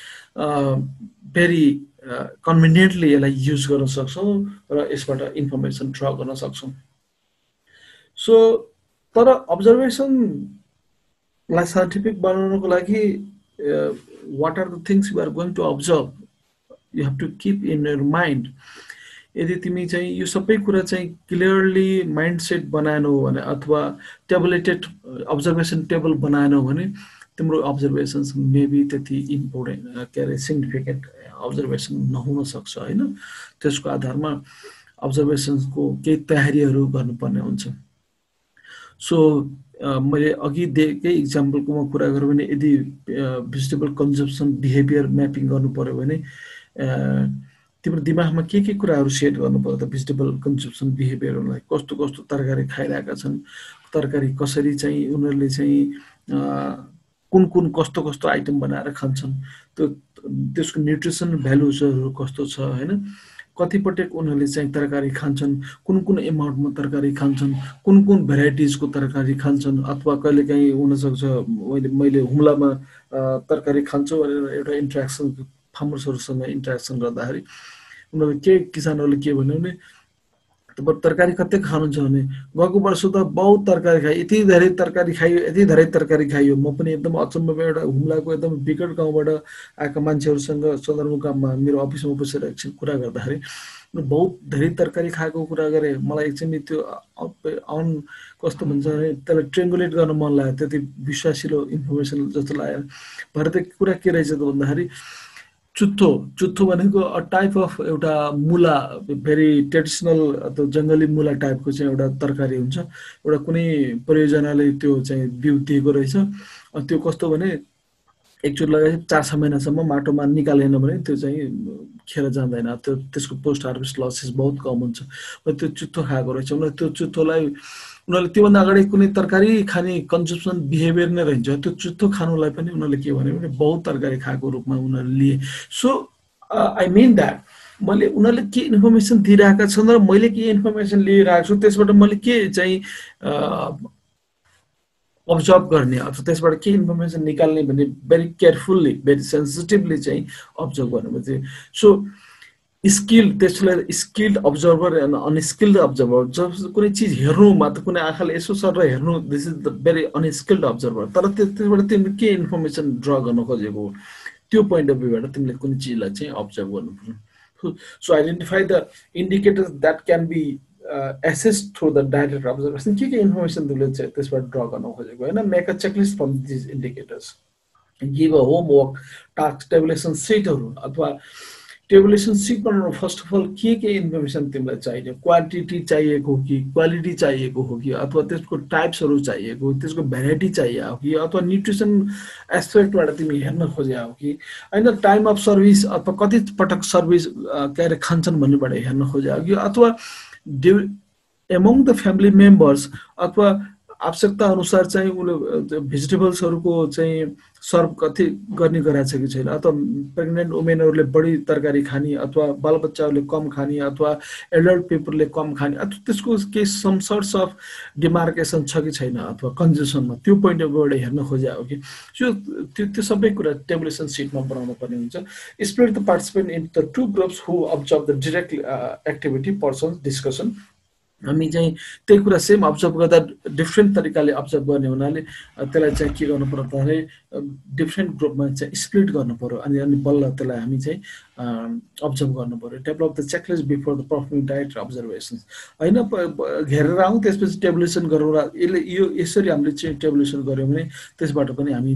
very conveniently यसलाई use गर्न सक्छौं र यसबाट information draw गर्न सक्छौं. So तर observation लाई scientific बनाउनको लागि what are the things you are going to observe, you have to keep in your mind. यदि तिमी चाहिँ यो सबै कुरा चाहिँ क्लियरली माइन्डसेट बनाएनौ भने अथवा टेबलेटेड अब्जर्भेसन टेबल बनाएनौ भने तिम्रो अब्जर्भेसन्स मेबी त्यति इम्पोर्टेन्ट के अरे सिग्निफिकेन्ट अब्जर्भेसन नहुन सक्छ हैन. त्यसको आधारमा अब्जर्भेसन्सको केही तयारीहरू गर्नुपर्ने हुन्छ. सो मैले अघि दिएकै एक्जाम्पलको म कुरा गरौँ भने यदि भेजिटेबल कन्जम्पसन बिहेभियर म्यापिङ गर्नु पर्यो भने तिम्रो दिमागमा के कुराहरू सेट गर्नु पर्यो त भेजिटेबल कन्जम्पसन बिहेभियरलाई. कस्तो कस्तो तरकारी खाइरहेका छन्, तरकारी कसरी चाहिँ उनीहरूले चाहिँ कुन कस्तो कस्तो आइटम बनाएर खान्छन्, त्यसको न्युट्रिसन भ्यालुजहरू कस्तो छ हैन, कति पटक उनीहरूले चाहिँ तरकारी खान्छन्, कुन एमाउन्टमा तरकारी खान्छन्, कुन भेराइटिजको तरकारी खान्छन्, अथवा कहिलेकाहीँ हुनसक्छ मैले हुम्लामा तरकारी खान्छु भनेर एउटा इन्ट्रेक्सन फार्मर्सहरूसँग इन्ट्रेक्सन गर्दाखेरि उनीहरूले किसानहरूले के भन्यो भने तपाईँ तरकारी कति खानुहुन्छ भने गएको वर्ष त बहुत तरकारी खायो, यति धेरै तरकारी खाइयो, यति धेरै तरकारी खाइयो। म पनि एकदम अचम्ममा एउटा हुम्लाको एकदम विकट गाउँबाट आएका मान्छेहरूसँग सदरमुकाममा मेरो अफिसमा बसेर एकछिन कुरा गर्दाखेरि बहुत धेरै तरकारी खाएको कुरा गरे। मलाई एकछिन त्यो अन कस्तो भन्छ भने त्यसलाई ट्रेङ्गुलेट गर्न मन लाग्यो, त्यति विश्वासिलो इन्फर्मेसन जस्तो लाग्यो। भरे त कुरा के रहेछ त भन्दाखेरि चुत्थो भनेको अ टाइप अफ एउटा मुला, भेरी ट्रेडिसनल अथवा जङ्गली मुला टाइपको चाहिँ एउटा तरकारी हुन्छ। एउटा कुनै परियोजनाले त्यो चाहिँ बिउ दिएको रहेछ। त्यो कस्तो भने एकचोटि लगाएपछि 4-6 महिनासम्म माटोमा निकालेन भने त्यो चाहिँ खेर जाँदैन। त्यसको पोस्ट हार्भेस्ट लसेस बहुत कम हुन्छ। र त्यो चुत्थो खाएको रहेछ। उनीहरूले त्यो चुत्थोलाई उनीहरूले त्योभन्दा अगाडि कुनै तरकारी खाने कन्जम्सन बिहेभियर नै रहन्छ। त्यो चुत्थो खानुलाई पनि उनीहरूले के भन्यो भने बहुत तरकारी खाएको रूपमा उनीहरूले लिए। सो आई मिन द्याट मैले उनीहरूले के इन्फर्मेसन दिइरहेका छन् र मैले के इन्फर्मेसन लिइरहेको छु त्यसबाट मैले के चाहिँ अब्जर्भ गर्ने अथवा त्यसबाट के इन्फर्मेसन निकाल्ने भन्ने भेरी केयरफुल्ली, भेरी सेन्सिटिभली चाहिँ अब्जर्भ गर्नु चाहिँ। सो स्किल्ड, त्यसलाई skilled observer and unskilled observer. जब कुनै चिज हेर्नुमा त कुनै आँखाले यसो सरेर हेर्नु, this is the very unskilled observer. तर त्यसबाट तिमीले के इन्फर्मेसन ड्र गर्न खोजेको हो, त्यो पोइन्ट अफ भ्यूबाट तिमीले कुनै चिजलाई चाहिँ अब्जर्भ गर्नुपर्छ। So identify the indicators that can be assessed through the direct observation। के इन्फर्मेसन तिमीले चाहिँ त्यसबाट ड्र गर्न खोजेको होइन। Make a checklist from these indicators, give a homework task, tabulation सिटहरू अथवा टेबुलेसन सिट बनाउनु। फर्स्ट अफ अल के इन्फर्मेसन तिमीलाई चाहियो, क्वान्टिटी चाहिएको हो कि क्वालिटी चाहिएको हो कि अथवा त्यसको टाइप्सहरू चाहिएको, त्यसको भेराइटी चाहिएको हो कि अथवा न्युट्रिसन एस्पेक्टबाट तिमी हेर्न खोजेको हो कि होइन, टाइम अफ सर्भिस अथवा कति पटक सर्भिस के अरे खान्छन् भन्नेबाट हेर्न खोजेको हो कि अथवा एमङ द फ्यामिली मेम्बर्स अथवा आवश्यकता अनुसार चाहिँ उसले भेजिटेबल्सहरूको चाहिँ सर्भ कति गर्ने गराएको छ कि छैन, अथवा प्रेग्नेन्ट वुमेनहरूले बढी तरकारी खाने अथवा बालबच्चाहरूले कम खाने अथवा एडल्ट पिपलले कम खाने अथवा त्यसको केही सम सर्ट्स अफ डिमार्केसन छ कि छैन अथवा कन्जेसनमा, त्यो पोइन्ट अफ भ्यूबाट हेर्न खोजे हो कि। सो त्यो सबै कुरा टेबुलेसन सिटमा बनाउनु पर्ने हुन्छ। Split the participant in the 2 groups who observe the direct activity person discussion. हामी चाहिँ त्यही कुरा सेम अब्जर्भ गर्दा डिफ्रेन्ट तरिकाले अब्जर्भ गर्ने हुनाले त्यसलाई चाहिँ के गर्नु पर्यो भने डिफ्रेन्ट ग्रुपमा चाहिँ स्प्लिट गर्नु पर्यो। अनि बल्ल त्यसलाई हामी चाहिँ अब्जर्भ गर्नु पर्यो। Develop the checklist before the performing direct observations होइन, घेरेर आउँ त्यसपछि टेबुलेसन गरौँ र यसरी हामीले चाहिँ टेबुलेसन गऱ्यौँ भने त्यसबाट पनि हामी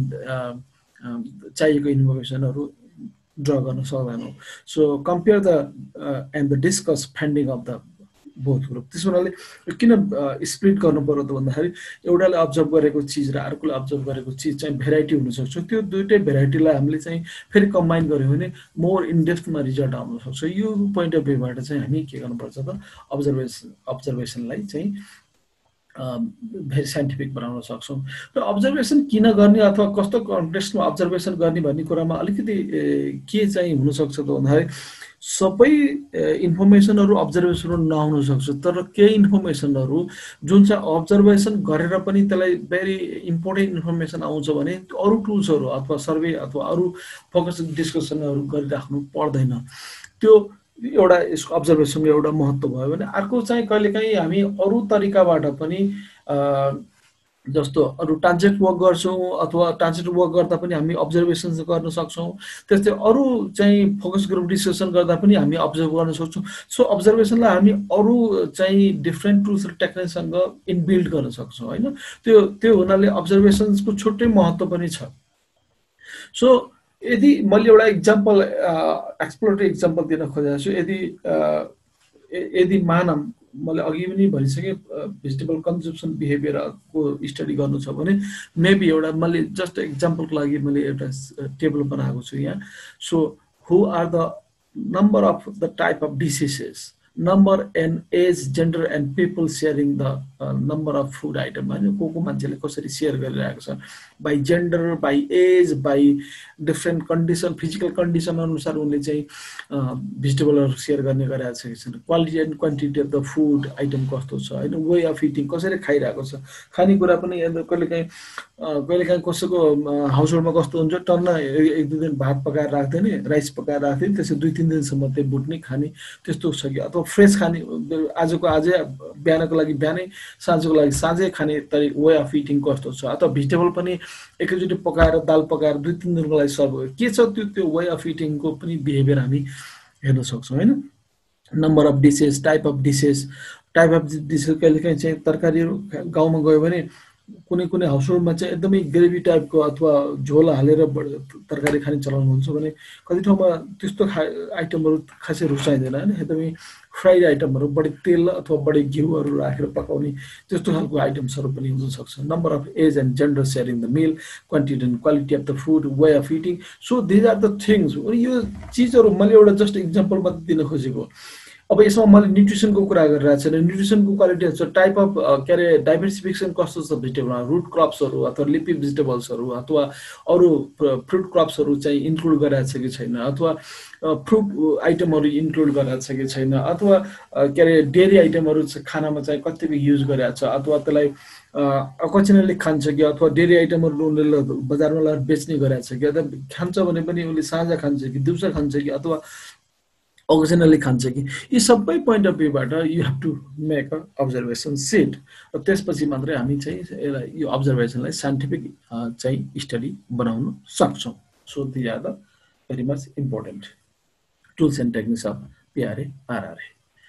चाहिएको इन्फर्मेसनहरू ड्र गर्न सक्दैनौँ। So compare the and the discuss finding of the both group. त्यस हुनाले किन स्प्लिट गर्नु पर्यो त भन्दाखेरि एउटाले अब्जर्भ गरेको चिज र अर्कोले अब्जर्भ गरेको चिज चाहिँ भेराइटी हुनसक्छ। त्यो दुइटै भेराइटीलाई हामीले चाहिँ फेरि कम्बाइन गऱ्यौँ भने मोर इनडेप्थमा रिजल्ट आउन सक्छ। यो पोइन्ट अफ भ्यूबाट चाहिँ हामी के गर्नुपर्छ त अब्जर्भेसनलाई चाहिँ भेरी साइन्टिफिक बनाउन सक्छौँ। र अब्जर्भेसन किन गर्ने अथवा कस्तो कन्टेक्स्टमा अब्जर्भेसन गर्ने भन्ने कुरामा अलिकति के चाहिँ हुनसक्छ त भन्दाखेरि सबै इन्फर्मेसनहरू अब्जर्भेसनहरू नहुन सक्छ, तर केही इन्फर्मेसनहरू जुन चाहिँ अब्जर्भेसन गरेर पनि त्यसलाई भेरी इम्पोर्टेन्ट इन्फर्मेसन आउँछ भने अरू टुल्सहरू अथवा सर्वे अथवा अरू फोकस डिस्कसनहरू गरिराख्नु पर्दैन। त्यो एउटा यसको अब्जर्भेसनको एउटा महत्त्व भयो भने अर्को चाहिँ कहिलेकाहीँ हामी अरू तरिकाबाट पनि जस्तो अरू ट्रान्जेक्ट वर्क गर्छौँ अथवा ट्रान्जेक्ट वर्क गर्दा पनि हामी अब्जर्भेसन गर्न सक्छौँ। त्यस्तै अरू चाहिँ फोकस ग्रुप डिस्कसन गर्दा पनि हामी अब्जर्भ गर्न सक्छौँ। सो अब्जर्भेसनलाई हामी अरू चाहिँ डिफ्रेन्ट टुल्स र टेक्निकसँग इनबिल्ड गर्न सक्छौँ होइन। त्यो हुनाले अब्जर्भेसन्सको छुट्टै महत्त्व पनि छ। सो यदि मैले एउटा इक्जाम्पल एक्सप्लोरेटरी इक्जाम्पल दिन खोजेको छु, यदि मानम मैले अघि पनि भनिसकेँ भेजिटेबल कन्जम्सन बिहेभियरको स्टडी गर्नु छ भने मेबी एउटा मैले जस्ट इक्जाम्पलको लागि मैले एउटा टेबल बनाएको छु यहाँ। So who are the number of the type of diseases, number and age, gender and people sharing the number of food item होइन, को मान्छेले कसरी सेयर गरिरहेको छ by gender, by age, by different condition, physical condition अनुसार उनले चाहिँ भेजिटेबलहरू सेयर गर्ने गरेको छ कि छैन, quality and quantity of the food item कस्तो छ होइन, वे अफ इटिङ कसरी खाइरहेको छ, खानेकुरा पनि कहिलेकाहीँ कसैको हाउसहोल्डमा कस्तो हुन्छ टन्न 1-2 दिन भात पकाएर राख्दैन, राइस पकाएर राख्दैन, त्यसै 2-3 दिनसम्म त्यो बुट्ने खाने त्यस्तो छ कि, अथवा फ्रेस खाने आजको आजै बिहानको लागि बिहानै साँझको लागि साँझै खाने वे अफ इटिङ कस्तो छ अथवा भेजिटेबल पनि एकैचोटि पकाएर दाल पकाएर 2-3 दिनको लागि सर्भ गर्यो के छ त्यो वे अफ इटिङको पनि बिहेभियर हामी हेर्न सक्छौँ हैन number of dishes type of dishes कहिलेकाहीँ चाहिँ तरकारीहरू गाउँमा गयो भने कुनै कुनै हाउसहोल्डमा चाहिँ एकदमै ग्रेभी टाइपको अथवा झोल हालेर तरकारी खाने चलन हुन्छ भने कति ठाउँमा त्यस्तो आइटमहरू खासै रुचाइँदैन हैन एकदमै फ्राइड आइटमहरू बढी तेल अथवा बढी घिउहरू राखेर पकाउने त्यस्तो खालको आइटम्सहरू पनि हुन सक्छ number of age and gender sharing the meal quantity and quality of the food way of eating so these are the things यो चिजहरू मैले एउटा जस्ट इक्जाम्पल मात्र दिन खोजेको अब यसमा मैले न्युट्रिसनको कुरा गरिरहेको छु न्युट्रिसनको क्वालिटी छ टाइप अफ के अरे डाइभर्सिफिकेसन कस्तो छ भेजिटेबलमा रुट क्रप्सहरू अथवा लिफी भेजिटेबल्सहरू अथवा अरू फ्रुट क्रप्सहरू चाहिँ इन्क्लुड गरिरहेको छ कि छैन अथवा फ्रुट आइटमहरू इन्क्लुड गरिरहेको छ कि छैन अथवा के अरे डेरी आइटमहरू खानामा चाहिँ कतिको युज गरिरहेको छ अथवा त्यसलाई अकेजनली खान्छ कि अथवा डेरी आइटमहरू उनीहरूले बजारमा लगेर बेच्ने गरिरहेको छ कि अथवा खान्छ भने पनि उसले साँझ खान्छ कि दिउँसो खान्छ कि अथवा अकेजनली खान्छ कि यी सबै पोइन्ट अफ भ्यूबाट you have to make a observation sheet र त्यसपछि मात्रै हामी चाहिँ यसलाई यो अब्जर्भेसनलाई साइन्टिफिक चाहिँ स्टडी बनाउन सक्छौँ so these are the very much important tools and techniques of PRA RRA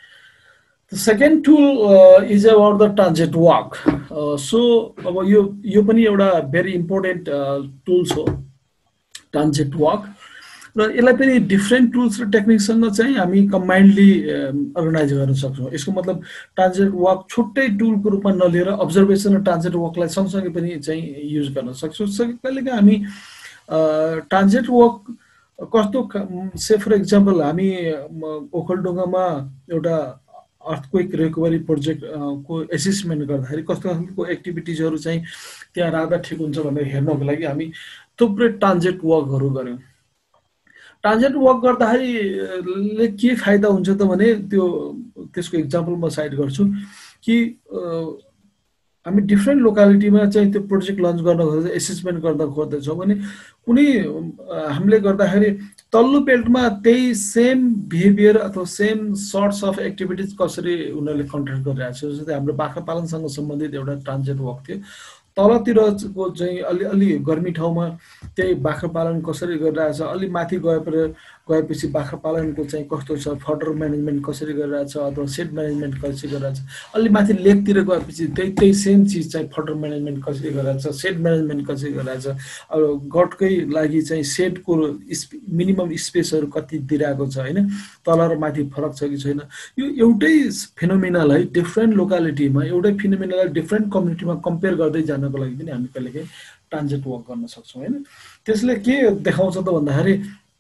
The second tool is about the transit walk. So अब यो पनि एउटा very important tools हो transit walk र यसलाई पनि डिफरेन्ट टुल्स र टेक्निक्ससँग चाहिँ हामी कम्बाइन्डली अर्गनाइज गर्न सक्छौँ यसको मतलब ट्रान्जिट वक छुट्टै टुलको रूपमा नलिएर अब्जर्भेसन र ट्रान्जिट वकलाई सँगसँगै पनि चाहिँ युज गर्न सक्छौँ कहिलेकाहीँ हामी ट्रान्जिट वक कस्तो से फर एक्जाम्पल हामी ओखलढुङ्गामा एउटा अर्थक्वेक रिकभरी प्रोजेक्ट को एसेसमेन्ट गर्दाखेरि कस्तो खालको एक्टिभिटिजहरू चाहिँ त्यहाँ राख्दा ठिक हुन्छ भनेर हेर्नको लागि हामी थुप्रै ट्रान्जिट वकहरू गऱ्यौँ ट्रान्जिट वक गर्दाखेरि के फाइदा हुन्छ त भने त्यसको एक्जाम्पल म साइड गर्छु कि हामी डिफरेन्ट लोकालिटीमा चाहिँ त्यो प्रोजेक्ट लन्च गर्न खोज्दा एसेसमेन्ट गर्न खोज्दैछौँ भने कुनै हामीले गर्दाखेरि तल्लो बेल्टमा त्यही सेम बिहेभियर अथवा सेम सर्ट्स अफ एक्टिभिटिज कसरी उनीहरूले कन्ट्रोल गरिरहेको छ जस्तै हाम्रो बाख्रा पालनसँग सम्बन्धित एउटा ट्रान्जिट वक थियो तलतिरको चाहिँ अलि गर्मी ठाउँमा त्यही बाख्रा पालन कसरी गरिरहेछ अलि माथि गएपछि बाख्रा पालनको चाहिँ कस्तो छ फडर म्यानेजमेन्ट कसरी गरिरहेछ अथवा सेड म्यानेजमेन्ट कसरी गरिरहेछ अलि माथि लेकतिर गएपछि त्यही सेम चिज चाहिँ फडर म्यानेजमेन्ट कसरी गरिरहेछ सेड म्यानेजमेन्ट कसरी गरिरहेछ अब गटकै लागि चाहिँ सेडको मिनिमम स्पेसहरू कति दिइरहेको छ होइन तल र माथि फरक छ कि छैन यो एउटै फिनोमिनालाई डिफरेन्ट लोकालिटीमा एउटै फिनोमिनालाई डिफरेन्ट कम्युनिटीमा कम्पेयर गर्दै जानको लागि पनि हामी कहिलेकाहीँ ट्रान्जिट वक गर्न सक्छौँ होइन त्यसले के देखाउँछ त भन्दाखेरि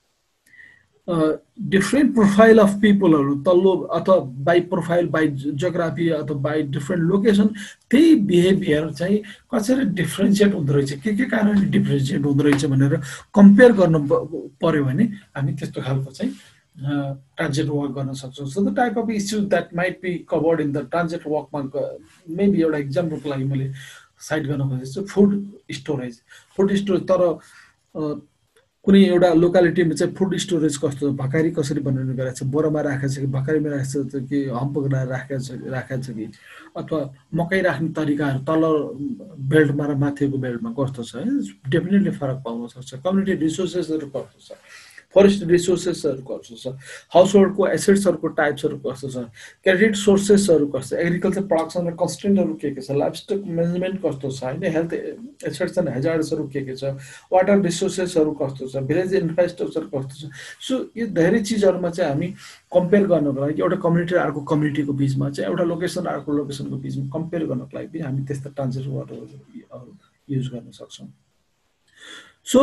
डिफरेन्ट प्रोफाइल अफ पिपलहरू तल्लो अथवा बाई प्रोफाइल बाई जियोग्राफी अथवा बाई डिफरेन्ट लोकेसन त्यही बिहेभियर चाहिँ कसरी डिफ्रेन्सिएट हुँदो रहेछ के कारणले डिफ्रेन्सिएट हुँदो रहेछ भनेर कम्पेयर गर्नु पर्यो भने हामी त्यस्तो खालको चाहिँ ट्रान्जिट वक गर्न सक्छौँ so the type of issues that might be covered in the transit वकमा मेबी एउटा इक्जाम्पलको लागि मैले साइड गर्न खोजेको छु फुड स्टोरेज तर कुनै एउटा लोकालिटीमा चाहिँ फुड स्टोरेज कस्तो भकारी कसरी बनाउने गरेको छ बोरामा राखेको छ कि भकारीमा राखेको छ कि हम्प बनाएर राखेको छ कि अथवा मकै राख्ने तरिकाहरू तल बेल्टमा र माथिको बेल्टमा कस्तो छ डेफिनेटली फरक पाउन सक्छ कम्युनिटी रिसोर्सेसहरू कस्तो छ फरेस्ट रिसोर्सेसहरू कस्तो छ हाउसहोल्डको एसेट्सहरूको टाइप्सहरू कस्तो छ क्रेडिट सोर्सेसहरू कस्तो एग्रिकल्चर प्रोडक्सन र कन्स्टेन्टहरू के छ लाइफस्टक म्यानेजमेन्ट कस्तो छ होइन हेल्थ एसेट्स एन्ड हेजार्ड्सहरू के छ वाटर रिसोर्सेसहरू कस्तो छ भिलेज इन्फ्रास्ट्रक्चर कस्तो छ सो यो धेरै चिजहरूमा चाहिँ हामी कम्पेयर गर्नको लागि एउटा कम्युनिटी र अर्को कम्युनिटीको बिचमा चाहिँ एउटा लोकेसन र अर्को लोकेसनको बिचमा कम्पेयर गर्नको लागि पनि हामी त्यस्ता ट्रान्जिट वर्डहरू युज गर्न सक्छौँ सो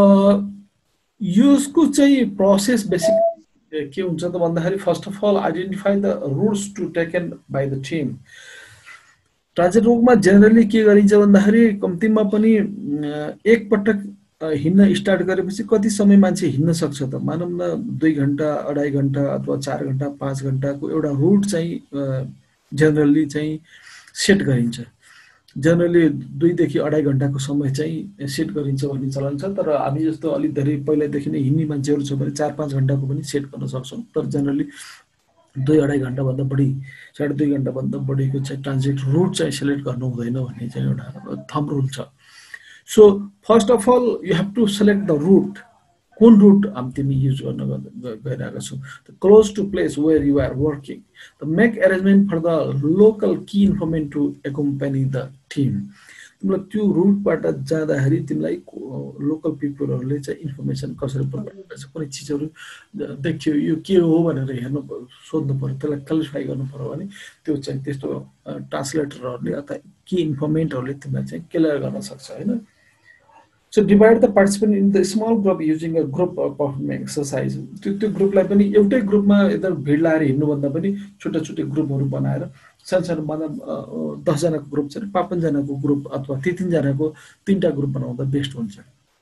यसको चाहिँ प्रोसेस बेसिक के हुन्छ त भन्दाखेरि first of all identify the routes to taken by the team transit वकमा जेनरली के गरिन्छ भन्दाखेरि कम्तीमा पनि एकपटक हिँड्न स्टार्ट गरेपछि कति समय मान्छे हिँड्न सक्छ त मानौँ न 2 घण्टा 2.5 घण्टा अथवा 4 घण्टा 5 घण्टाको एउटा रुट चाहिँ जेनरली चाहिँ सेट गरिन्छ जनरली 2 देखि 2.5 घण्टाको समय चाहिँ सेट गरिन्छ भन्ने चलन छ तर हामी जस्तो अलि धेरै पहिलादेखि नै हिँड्ने मान्छेहरू छ भने 4-5 घण्टाको पनि सेट गर्न सक्छौँ तर जनरली 2-2.5 घण्टाभन्दा बढी 2.5 घण्टाभन्दा बढीको चाहिँ ट्रान्जिट रुट चाहिँ सिलेक्ट गर्नु हुँदैन भन्ने चाहिँ एउटा थम्ब रुल छ। So first of all you have to select the route, कुन रुट तिमी युज गर्न गइरहेको छौ, close to place where you are working, the make arrangement for the local key informant to accompany the team. तिमीलाई त्यो रुटबाट जाँदाखेरि तिमीलाई local पिपलहरूले चाहिँ इन्फर्मेसन कसरी प्रोभाइड गर्छ, कुनै चिजहरू देख्यो यो के हो भनेर हेर्नु सोध्नु पर्यो, त्यसलाई क्लारिफाई गर्नु पर्यो भने त्यो चाहिँ त्यस्तो ट्रान्सलेटरहरूले अथवा की इन्फर्मेन्टहरूले तिमीलाई चाहिँ क्लियर गर्न सक्छ हैन। So divide the participant in the small group using a group performing exercise. त्यो ग्रुपलाई पनि एउटै ग्रुपमा एकदम भिड लाएर हिँड्नु भन्दा पनि छोटा छोटा ग्रुपहरू बनाएर सानो मतलब 10 जनाको ग्रुप छ 5 जनाको ग्रुप अथवा 3 जनाको 3टा ग्रुप बनाउँदा बेस्ट हुन्छ।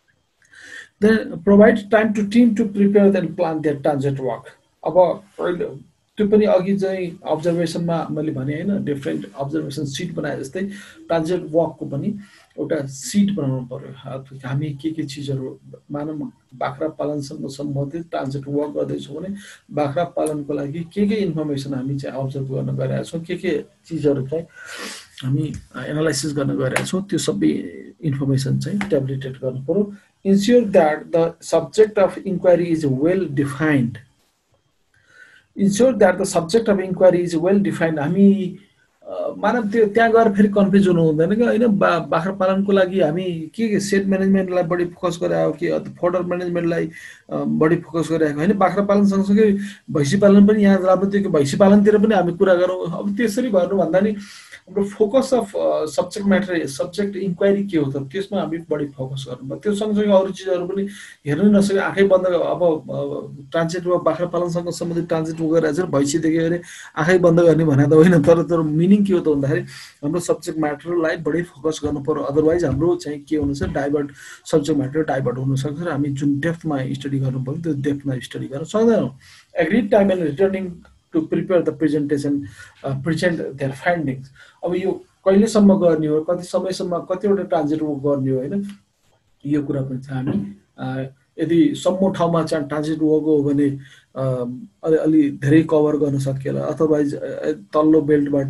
Then provide time to team to prepare and plan their transit walk. अब त्यो पनि अघि चाहिँ अब्जर्भेसनमा मैले भने हैन डिफरेन्ट अब्जर्भेसन सिट बनाए जस्तै ट्रान्जिट वकको पनि एउटा सिट बनाउनु पर्यो। हामी के चीजहरु मानव बाख्रा पालनसँग सम्बन्धित ट्रान्जिट वक गर्दैछौँ भने बाख्रा पालनको लागि के इन्फर्मेसन हामी चाहिँ अब्जर्भ गर्न गइरहेका छौँ, के चीजहरु चाहिँ हामी एनालाइसिस गर्न गइरहेका छौँ, त्यो सबै इन्फर्मेसन चाहिँ ट्याब्लेटेड गर्नु पर्यो। Ensure that the subject of inquiry is well defined. Ensure that the subject of inquiry is well defined. हामी मानव त्यो त्यहाँ गएर फेरि कन्फ्युज हुनु हुँदैन के हैन। बाख्रा पालनको लागि हामी के सेट म्यानेजमेन्टलाई बढी फोकस गरेको कि फोडर म्यानेजमेन्टलाई बढी फोकस गरेको हैन। बाख्रा पालन सँगसँगै भैँसी पालन पनि यहाँ राम्रो थियो कि भैँसी पालनतिर पनि हामी कुरा गरौँ। अब त्यसरी गर्नु भन्दा नि हाम्रो focus of subject matter subject inquiry के हो त त्यसमा हामी बढी फोकस गर्नु। त्यो सँगसँगै अरु चीजहरु पनि हेर्न नसके आँखै बन्द अब ट्रान्जिट वा बाख्रा पालनसँग सम्बन्धित ट्रान्जिट गरिरहेछ भैँसी देख्यो भने आँखै बन्द गर्ने भने त होइन। तर मिनिङ के हो त भन्दाखेरि हाम्रो सब्जेक्ट म्याटरलाई बढी फोकस गर्नु पर्यो। अदरवाइज हाम्रो चाहिँ के हुनु छ डाइभर्ट सब्जेक्ट म्याटर डाइभर्ट हुन सक्छ र हामी जुन डेप्थमा स्टडी गर्नु पर्यो त्यो डेप्थमा स्टडी गर्न सक्दैनौँ। Agreed time and returning to prepare the presentation, present their findings. अब यो कहिलेसम्म गर्ने हो, कति समयसम्म कतिवटा ट्रान्जिट वर्क गर्ने हो हैन, यो कुरा पनि छ। हामी यदि सम्मो ठाउँमा चाहिँ ट्रान्जिट वर्क हो भने अलि धेरै कभर गर्न सकिएला, अथरवाइज तल्लो बेल्टबाट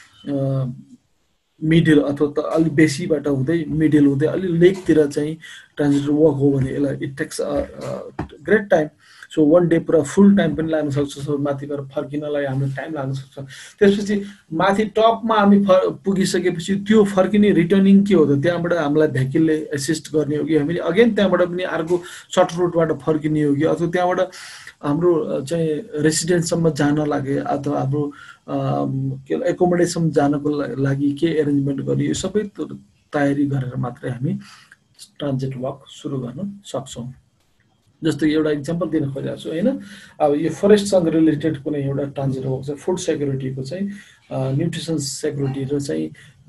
मिडल अथवा अलि बेसीबाट हुँदै मिडल हुँदै अलि लेगतिर चाहिँ ट्रान्जिट वर्क हो भने यसलाई it takes great time. So 1 day पुरा फुल टाइम पनि लाग्न सक्छ। सो माथि गएर फर्किनलाई हाम्रो टाइम लाग्न सक्छ। त्यसपछि माथि टपमा हामी पुगिसकेपछि त्यो फर्किने रिटर्निङ के हो त, त्यहाँबाट हामीलाई भेहिकलले एसिस्ट गर्ने हो कि हामीले अगेन त्यहाँबाट पनि अर्को सर्ट रुटबाट फर्किने हो कि अथवा त्यहाँबाट हाम्रो चाहिँ रेसिडेन्ससम्म जान লাগে अथवा हाम्रो के एकोमोडेसन जानको लागि के एरेन्जमेन्ट गर्ने, यो सबै तयारी गरेर मात्रै हामी ट्रान्जिट वक सुरु गर्न सक्छौं। जस्तो एउटा एक्जाम्पल दिन खोजेको छु हैन। अब यो फरेस्टसँग रिलेटेड कुनै एउटा ट्रान्जिट वर्क छ, फुड सेक्युरिटीको चाहिँ न्युट्रिसन सेक्युरिटी र चाहिँ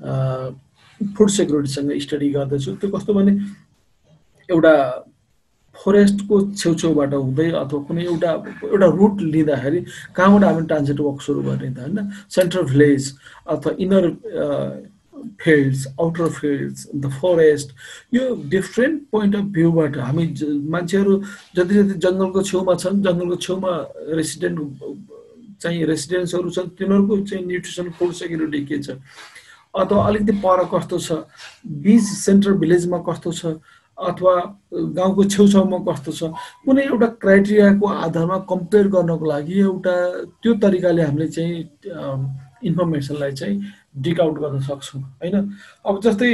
फुड सेक्युरिटीसँग स्टडी गर्दैछु। त्यो कस्तो भने एउटा फरेस्टको छेउछेउबाट हुँदै अथवा कुनै एउटा रुट लिँदाखेरि कहाँबाट हामी ट्रान्जिट वर्क सुरु गर्ने त हैन। सेन्ट्रल भिलेज अथवा inner fields, outer fields, the forest, यो डिफरेन्ट पोइन्ट अफ भ्यूबाट हामी मान्छेहरू जति जंगलको छेउमा छन्, जंगलको छेउमा रेसिडेन्ट चाहिँ रेसिडेन्सहरू छन्, तिनीहरूको चाहिँ न्युट्रिसन फुड सेक्युरिटी के छ, अथवा अलिकति पर कस्तो छ, बीच सेन्टर भिलेजमा कस्तो छ, अथवा गाउँको छेउछाउमा कस्तो छ, कुनै एउटा क्राइटेरियाको आधारमा कम्पेयर गर्नको लागि एउटा त्यो तरिकाले हामीले चाहिँ इन्फर्मेसनलाई चाहिँ डिग आउट गर्न सक्छौं हैन। अब जस्तै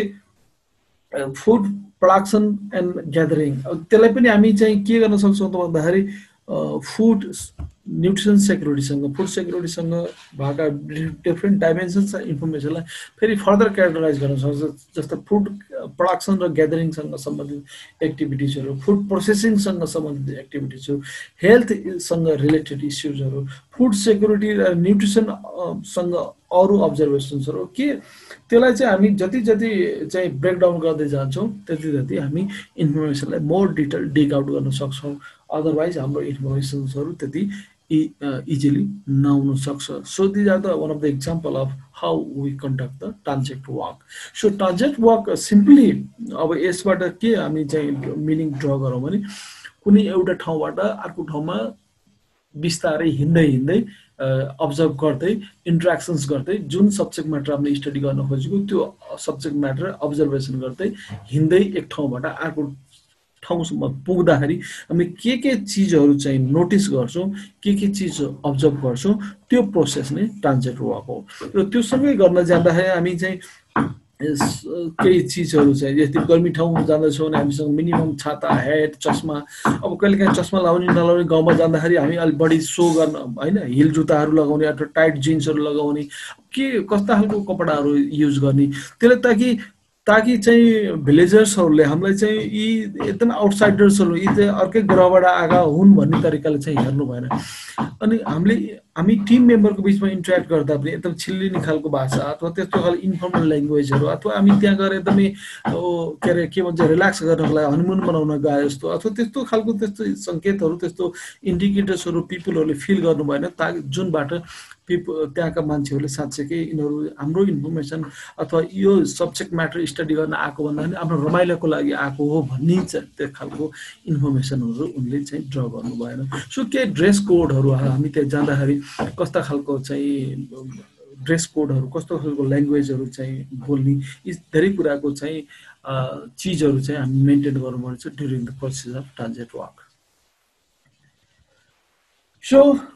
फुड प्रोडक्सन एन्ड ग्यादरिङ, त्यसलाई पनि हामी चाहिँ के गर्न सक्छौं त भन्दाखेरि फुड न्युट्रिसन सेक्युरिटीसँग फुड सेक्युरिटीसँग भएका डिफरेन्ट डाइमेन्सन्स इन्फर्मेसनलाई फेरि फर्दर क्याटेगराइज गर्न सक्छ। जस्तो फुड प्रोडक्सन र ग्यादरिङसँग सम्बन्धित एक्टिभिटिजहरू, फुड प्रोसेसिङसँग सम्बन्धित एक्टिभिटिजहरू, हेल्थसँग रिलेटेड इस्युजहरू, फुड सेक्युरिटी र न्युट्रिसनसँग अरु अब्जर्भेसन्सहरू के, त्यसलाई चाहिँ हामी जति चाहिँ ब्रेकडाउन गर्दै जान्छौँ त्यति हामी इन्फर्मेसनलाई मोर डिटेल डिग आउट गर्न सक्छौँ। अदरवाइज हाम्रो इन्फर्मेसन्सहरू त्यति इजिली नहुन सक्छ। So these are the one of the example of how we conduct the transit walk. So transit walk simply अब यसबाट के हामी चाहिँ मिनिङ ड्रा गरौँ भने कुनै एउटा ठाउँबाट अर्को ठाउँमा बिस्तारै हिँड्दै अब्जर्भ गर्दै इन्ट्रेक्सन्स गर्दै जुन सब्जेक्ट म्याटर हामीले स्टडी गर्न खोजेको त्यो सब्जेक्ट म्याटर अब्जर्भेसन गर्दै हिँड्दै एक ठाउँबाट अर्को ठाउँसम्म पुग्दाखेरि हामी के चिजहरू चाहिँ नोटिस गर्छौँ के चिज अब्जर्भ गर्छौँ त्यो प्रोसेस नै ट्रान्जिट वर्क हो र त्यो सँगै गर्न जाँदाखेरि हामी चाहिँ केही चिजहरू चाहिँ यदि गर्मी ठाउँ जाँदैछौँ भने हामीसँग मिनिमम छाता हेड चस्मा अब कहिलेकाहीँ चस्मा लाउने नलाउने गाउँमा जाँदाखेरि हामी अलिक बढी सो गर्न होइन हिल जुत्ताहरू लगाउने अथवा टाइट जिन्सहरू लगाउने के कस्ता खालको कपडाहरू युज गर्ने त्यसले ताकि चाहिँ भिलेजर्सहरूले हामीलाई चाहिँ यी एकदम आउटसाइडर्सहरू यी चाहिँ अर्कै ग्रहबाट आएका हुन् भन्ने तरिकाले चाहिँ हेर्नु भएन अनि हामी टिम मेम्बरको बिचमा इन्टरेक्ट गर्दा पनि एकदम छिल्लिने खालको भाषा अथवा त्यस्तो खालको इन्फर्मल ल्याङ्ग्वेजहरू अथवा हामी त्यहाँ गएर एकदमै के अरे के भन्छ रिल्याक्स गर्नको लागि हनीमुन मनाउन गए जस्तो अथवा त्यस्तो खालको त्यस्तो सङ्केतहरू त्यस्तो इन्डिकेटर्सहरू पिपुलहरूले फिल गर्नु भएन ताकि जुनबाट त्यहाँका मान्छेहरूले साँच्चैकै यिनीहरू हाम्रो इन्फर्मेसन अथवा यो सब्जेक्ट म्याटर स्टडी गर्न आएको भन्दाखेरि आफ्नो रमाइलोको लागि आएको हो भन्ने चाहिँ त्यो खालको इन्फर्मेसनहरू उनले चाहिँ ड्र गर्नु भएन सो के ड्रेस कोडहरू हामी त्यहाँ जाँदाखेरि कस्ता खालको चाहिँ ड्रेस कोडहरू कस्तो खालको ल्याङ्ग्वेजहरू चाहिँ बोल्ने यी धेरै कुराको चाहिँ चिजहरू चाहिँ हामी मेन्टेन गर्नुपर्छ during the process of transit work so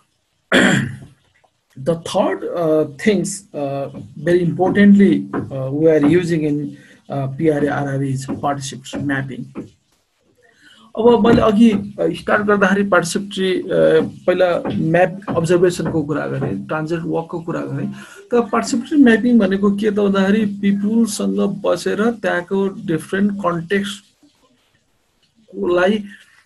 the third things very importantly we are using in PRA RRA is participatory mapping. अब मैले अघि स्टार्ट गर्दाखेरि पार्टिसिपेटरी पहिला म्याप अब्जर्भेसनको कुरा गरेँ ट्रान्जिट वर्कको कुरा गरेँ तर पार्टिसिपेटरी म्यापिङ भनेको के त भन्दाखेरि पिपुलसँग बसेर त्यहाँको डिफ्रेन्ट कन्टेक्स्टलाई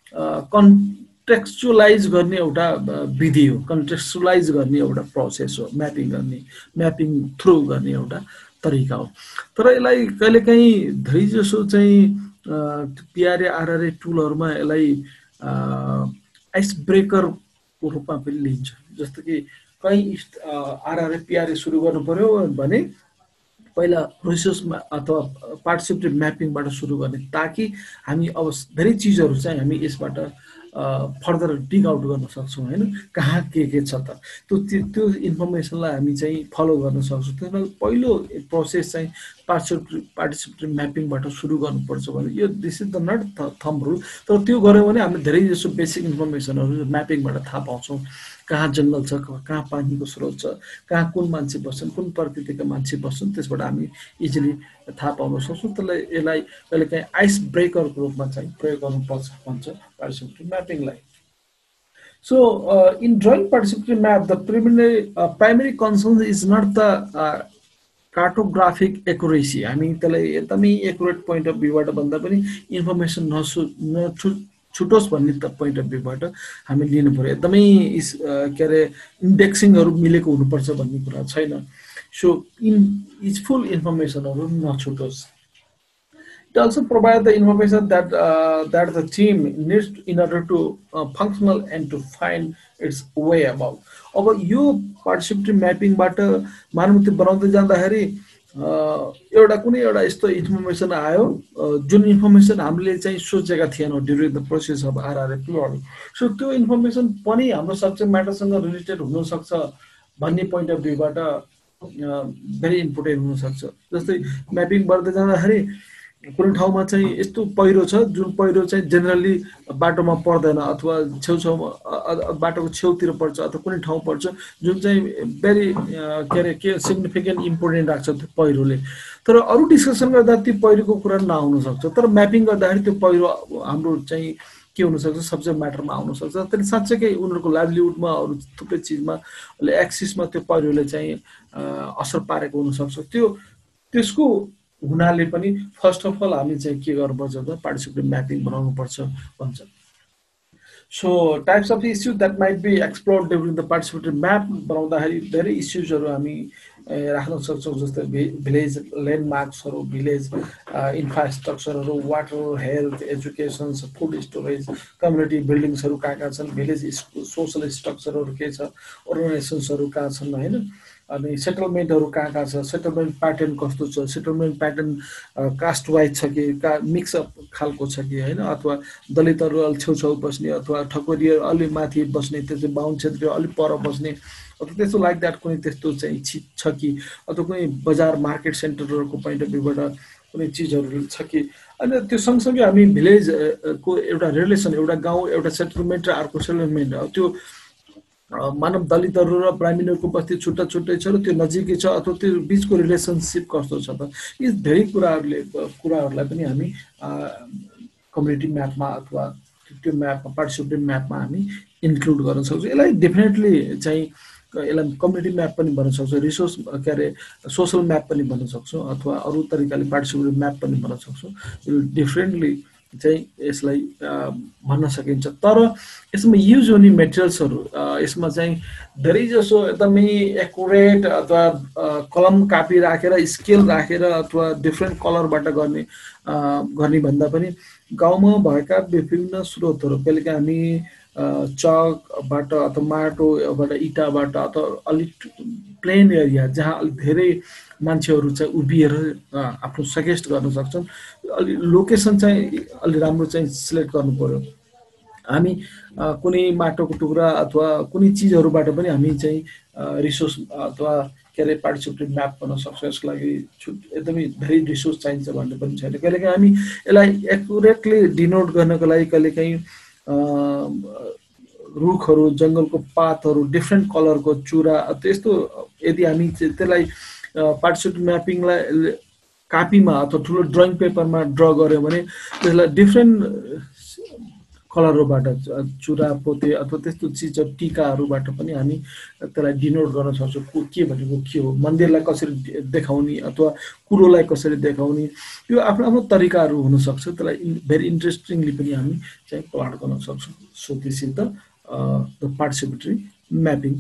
कन्टेक्चुअलाइज गर्ने एउटा विधि हो कन्टेक्चुअलाइज गर्ने एउटा प्रोसेस हो म्यापिङ थ्रु गर्ने एउटा तरिका हो तर यसलाई कहिलेकाहीँ धेरै जसो चाहिँ पिआरए आरआरए टुलहरूमा यसलाई आइस ब्रेकरको रूपमा पनि लिन्छ जस्तो कि कहीँ आरआरए पिआरए सुरु गर्नु पर्यो भने पहिला रिसोर्समा अथवा पार्टिसिपेटरी म्यापिङबाट सुरु गर्ने ताकि हामी अब धेरै चिजहरू चाहिँ हामी यसबाट फर्दर डिग आउट गर्न सक्छौँ होइन कहाँ के छ त त्यो इन्फर्मेसनलाई हामी चाहिँ फलो गर्न सक्छौँ त्यसमा पहिलो प्रोसेस चाहिँ पार्टिसिपेटरी म्यापिङबाट सुरु गर्नुपर्छ भने यो this is the not thumb rule तर त्यो गऱ्यौँ भने हामीले धेरै जसो बेसिक इन्फर्मेसनहरू म्यापिङबाट थाहा पाउँछौँ कहाँ जङ्गल छ कहाँ पानीको स्रोत छ कहाँ कुन मान्छे बस्छन् कुन प्रकृतिका मान्छे बस्छन् त्यसबाट हामी इजिली थाहा पाउन सक्छौँ त्यसलाई यसलाई कहिलेकाहीँ आइस ब्रेकरको रूपमा चाहिँ प्रयोग गर्नुपर्छ भन्छ पार्टिसिपेटरी म्यापिङलाई so in drawing participatory map the primary concern is not the cartographic accuracy हामी त्यसलाई एकदमै एक्युरेट पोइन्ट अफ भ्यूबाट भन्दा पनि इन्फर्मेसन छुटोस् भन्ने पोइन्ट अफ भ्यूबाट हामी लिनु पर्यो एकदमै के अरे इन्डेक्सिङहरू मिलेको हुनुपर्छ भन्ने कुरा छैन सो इज फुल इन्फर्मेसनहरू नछुटोस् It also provides the information that the team needs in order to functional and to find its way about. अब यो पार्टिसिपेटरी म्यापिङबाट मानवती बनाउँदै जाँदाखेरि एउटा कुनै एउटा यस्तो इन्फर्मेसन आयो जुन इन्फर्मेसन हामीले चाहिँ सोचेका थिएनौँ during the process of RRA plot so त्यो इन्फर्मेसन पनि हाम्रो सब्जेक्ट म्याटरसँग रिलेटेड हुनसक्छ भन्ने पोइन्ट अफ भ्यूबाट भेरी इम्पोर्टेन्ट हुनसक्छ जस्तै म्यापिङ गर्दै जाँदाखेरि कुनै ठाउँमा चाहिँ यस्तो पहिरो छ जुन पहिरो चाहिँ जेनरली बाटोमा पर्दैन अथवा छेउछाउमा बाटोको छेउतिर पर्छ अथवा कुनै ठाउँ पर्छ जुन चाहिँ भेरी के अरे के सिग्निफिकेन्ट इम्पोर्टेन्ट राख्छ त्यो पहिरोले तर अरू डिस्कसन गर्दा त्यो पहिरोको कुरा नआउन सक्छ तर म्यापिङ गर्दाखेरि त्यो पहिरो हाम्रो चाहिँ के हुनसक्छ सब्जेक्ट म्याटरमा आउन सक्छ त्यसले साँच्चैकै उनीहरूको लाइभलीहुडमा अरू थुप्रै चिजमा एक्सिसमा त्यो पहिरोले चाहिँ असर पारेको हुनसक्छ त्यसको हुनाले पनि फर्स्ट अफ अल हामी चाहिँ के गर्नुपर्छ त पार्टिसिपेटरी म्यापिङ बनाउनुपर्छ भन्छ so types of issue that might be explore during the participatory map बनाउँदाखेरि धेरै इस्युजहरू हामी राख्न सक्छौँ जस्तै भिलेज ल्यान्डमार्क्सहरू भिलेज इन्फ्रास्ट्रक्चरहरू water health education food storage community बिल्डिङ्सहरू कहाँ छन् भिलेज सोसल स्ट्रक्चरहरू के छ अर्गनाइजेसन्सहरू कहाँ छन् होइन अनि सेटलमेन्टहरू कहाँ छ सेटलमेन्ट प्याटर्न कस्तो छ सेटलमेन्ट प्याटर्न कास्ट वाइज छ कि मिक्सअप खालको छ कि होइन अथवा दलितहरू अलि छेउछाउ बस्ने अथवा ठकुरीहरू अलि माथि बस्ने त्यो चाहिँ बाहुन क्षेत्रीय अलिक पर बस्ने अथवा त्यस्तो लाइक द्याट कुनै त्यस्तो चाहिँ छ कि अथवा कुनै बजार मार्केट सेन्टरहरूको पोइन्ट अफ भ्यूबाट कुनै चिजहरू छ कि अनि त्यो सँगसँगै हामी भिलेज को एउटा रिलेसन एउटा गाउँ एउटा सेटलमेन्ट र अर्को सेटलमेन्ट त्यो मानव दलितहरू र ब्राह्मणहरूको बस्ती छुट्टा छुट्टै छ र त्यो नजिकै छ अथवा त्यो बिचको रिलेसनसिप कस्तो छ त यी धेरै कुराहरूलाई पनि हामी कम्युनिटी म्यापमा अथवा त्यो म्यापमा पार्टिसिपेटिभ म्यापमा हामी इन्क्लुड गर्न सक्छौँ यसलाई डेफिनेटली चाहिँ यसलाई कम्युनिटी म्याप पनि भन्न सक्छौँ रिसोर्स के अरे सोसल म्याप पनि भन्न सक्छौँ अथवा अरू तरिकाले पार्टिसिपेटिभ म्याप पनि भन्न सक्छौँ यो डिफ्रेन्टली चाहिँ यसलाई भन्न सकिन्छ तर यसमा युज हुने मेटेरियल्सहरू यसमा चाहिँ धेरै जसो एकदमै एकुरेट अथवा कलम कापी राखेर स्केल राखेर अथवा डिफ्रेन्ट कलरबाट गर्ने भन्दा पनि गाउँमा भएका विभिन्न स्रोतहरू कहिलेकाहीँ हामी चकबाट अथवा माटोबाट इँटाबाट अथवा अलिक प्लेन एरिया जहाँ अलिक धेरै मान्छेहरू चाहिँ उभिएर आफ्नो सजेस्ट गर्न सक्छन् अलि लोकेसन चाहिँ अलि राम्रो चाहिँ सिलेक्ट गर्नु पर्यो हामी कुनै माटोको टुक्रा अथवा कुनै चिजहरूबाट पनि हामी चाहिँ रिसोर्स अथवा के अरे पार्टिसिपेटिभ म्याप गर्न सक्छौँ यसको लागि एकदमै धेरै रिसोर्स चाहिन्छ भन्ने पनि छैन कहिलेकाहीँ हामी यसलाई एकुरेटली डिनोट गर्नको लागि कहिलेकाहीँ रुखहरू जङ्गलको पातहरू डिफ्रेन्ट कलरको चुरा त्यस्तो यदि हामी त्यसलाई पार्टिसिपेटिभ म्यापिङलाई कापीमा अथवा ठुलो ड्रइङ पेपरमा ड्र गऱ्यो भने त्यसलाई डिफ्रेन्ट कलरहरूबाट चुरा पोते अथवा त्यस्तो चिजहरू टिकाहरूबाट पनि हामी त्यसलाई डिनोट गर्न सक्छौँ के भनेको के हो मन्दिरलाई कसरी देखाउने अथवा कुरोलाई कसरी देखाउने यो आफ्नो आफ्नो तरिकाहरू हुनसक्छ त्यसलाई भेरी इन्ट्रेस्टिङली पनि हामी चाहिँ प्लाट गर्न सक्छौँ so this is the participatory mapping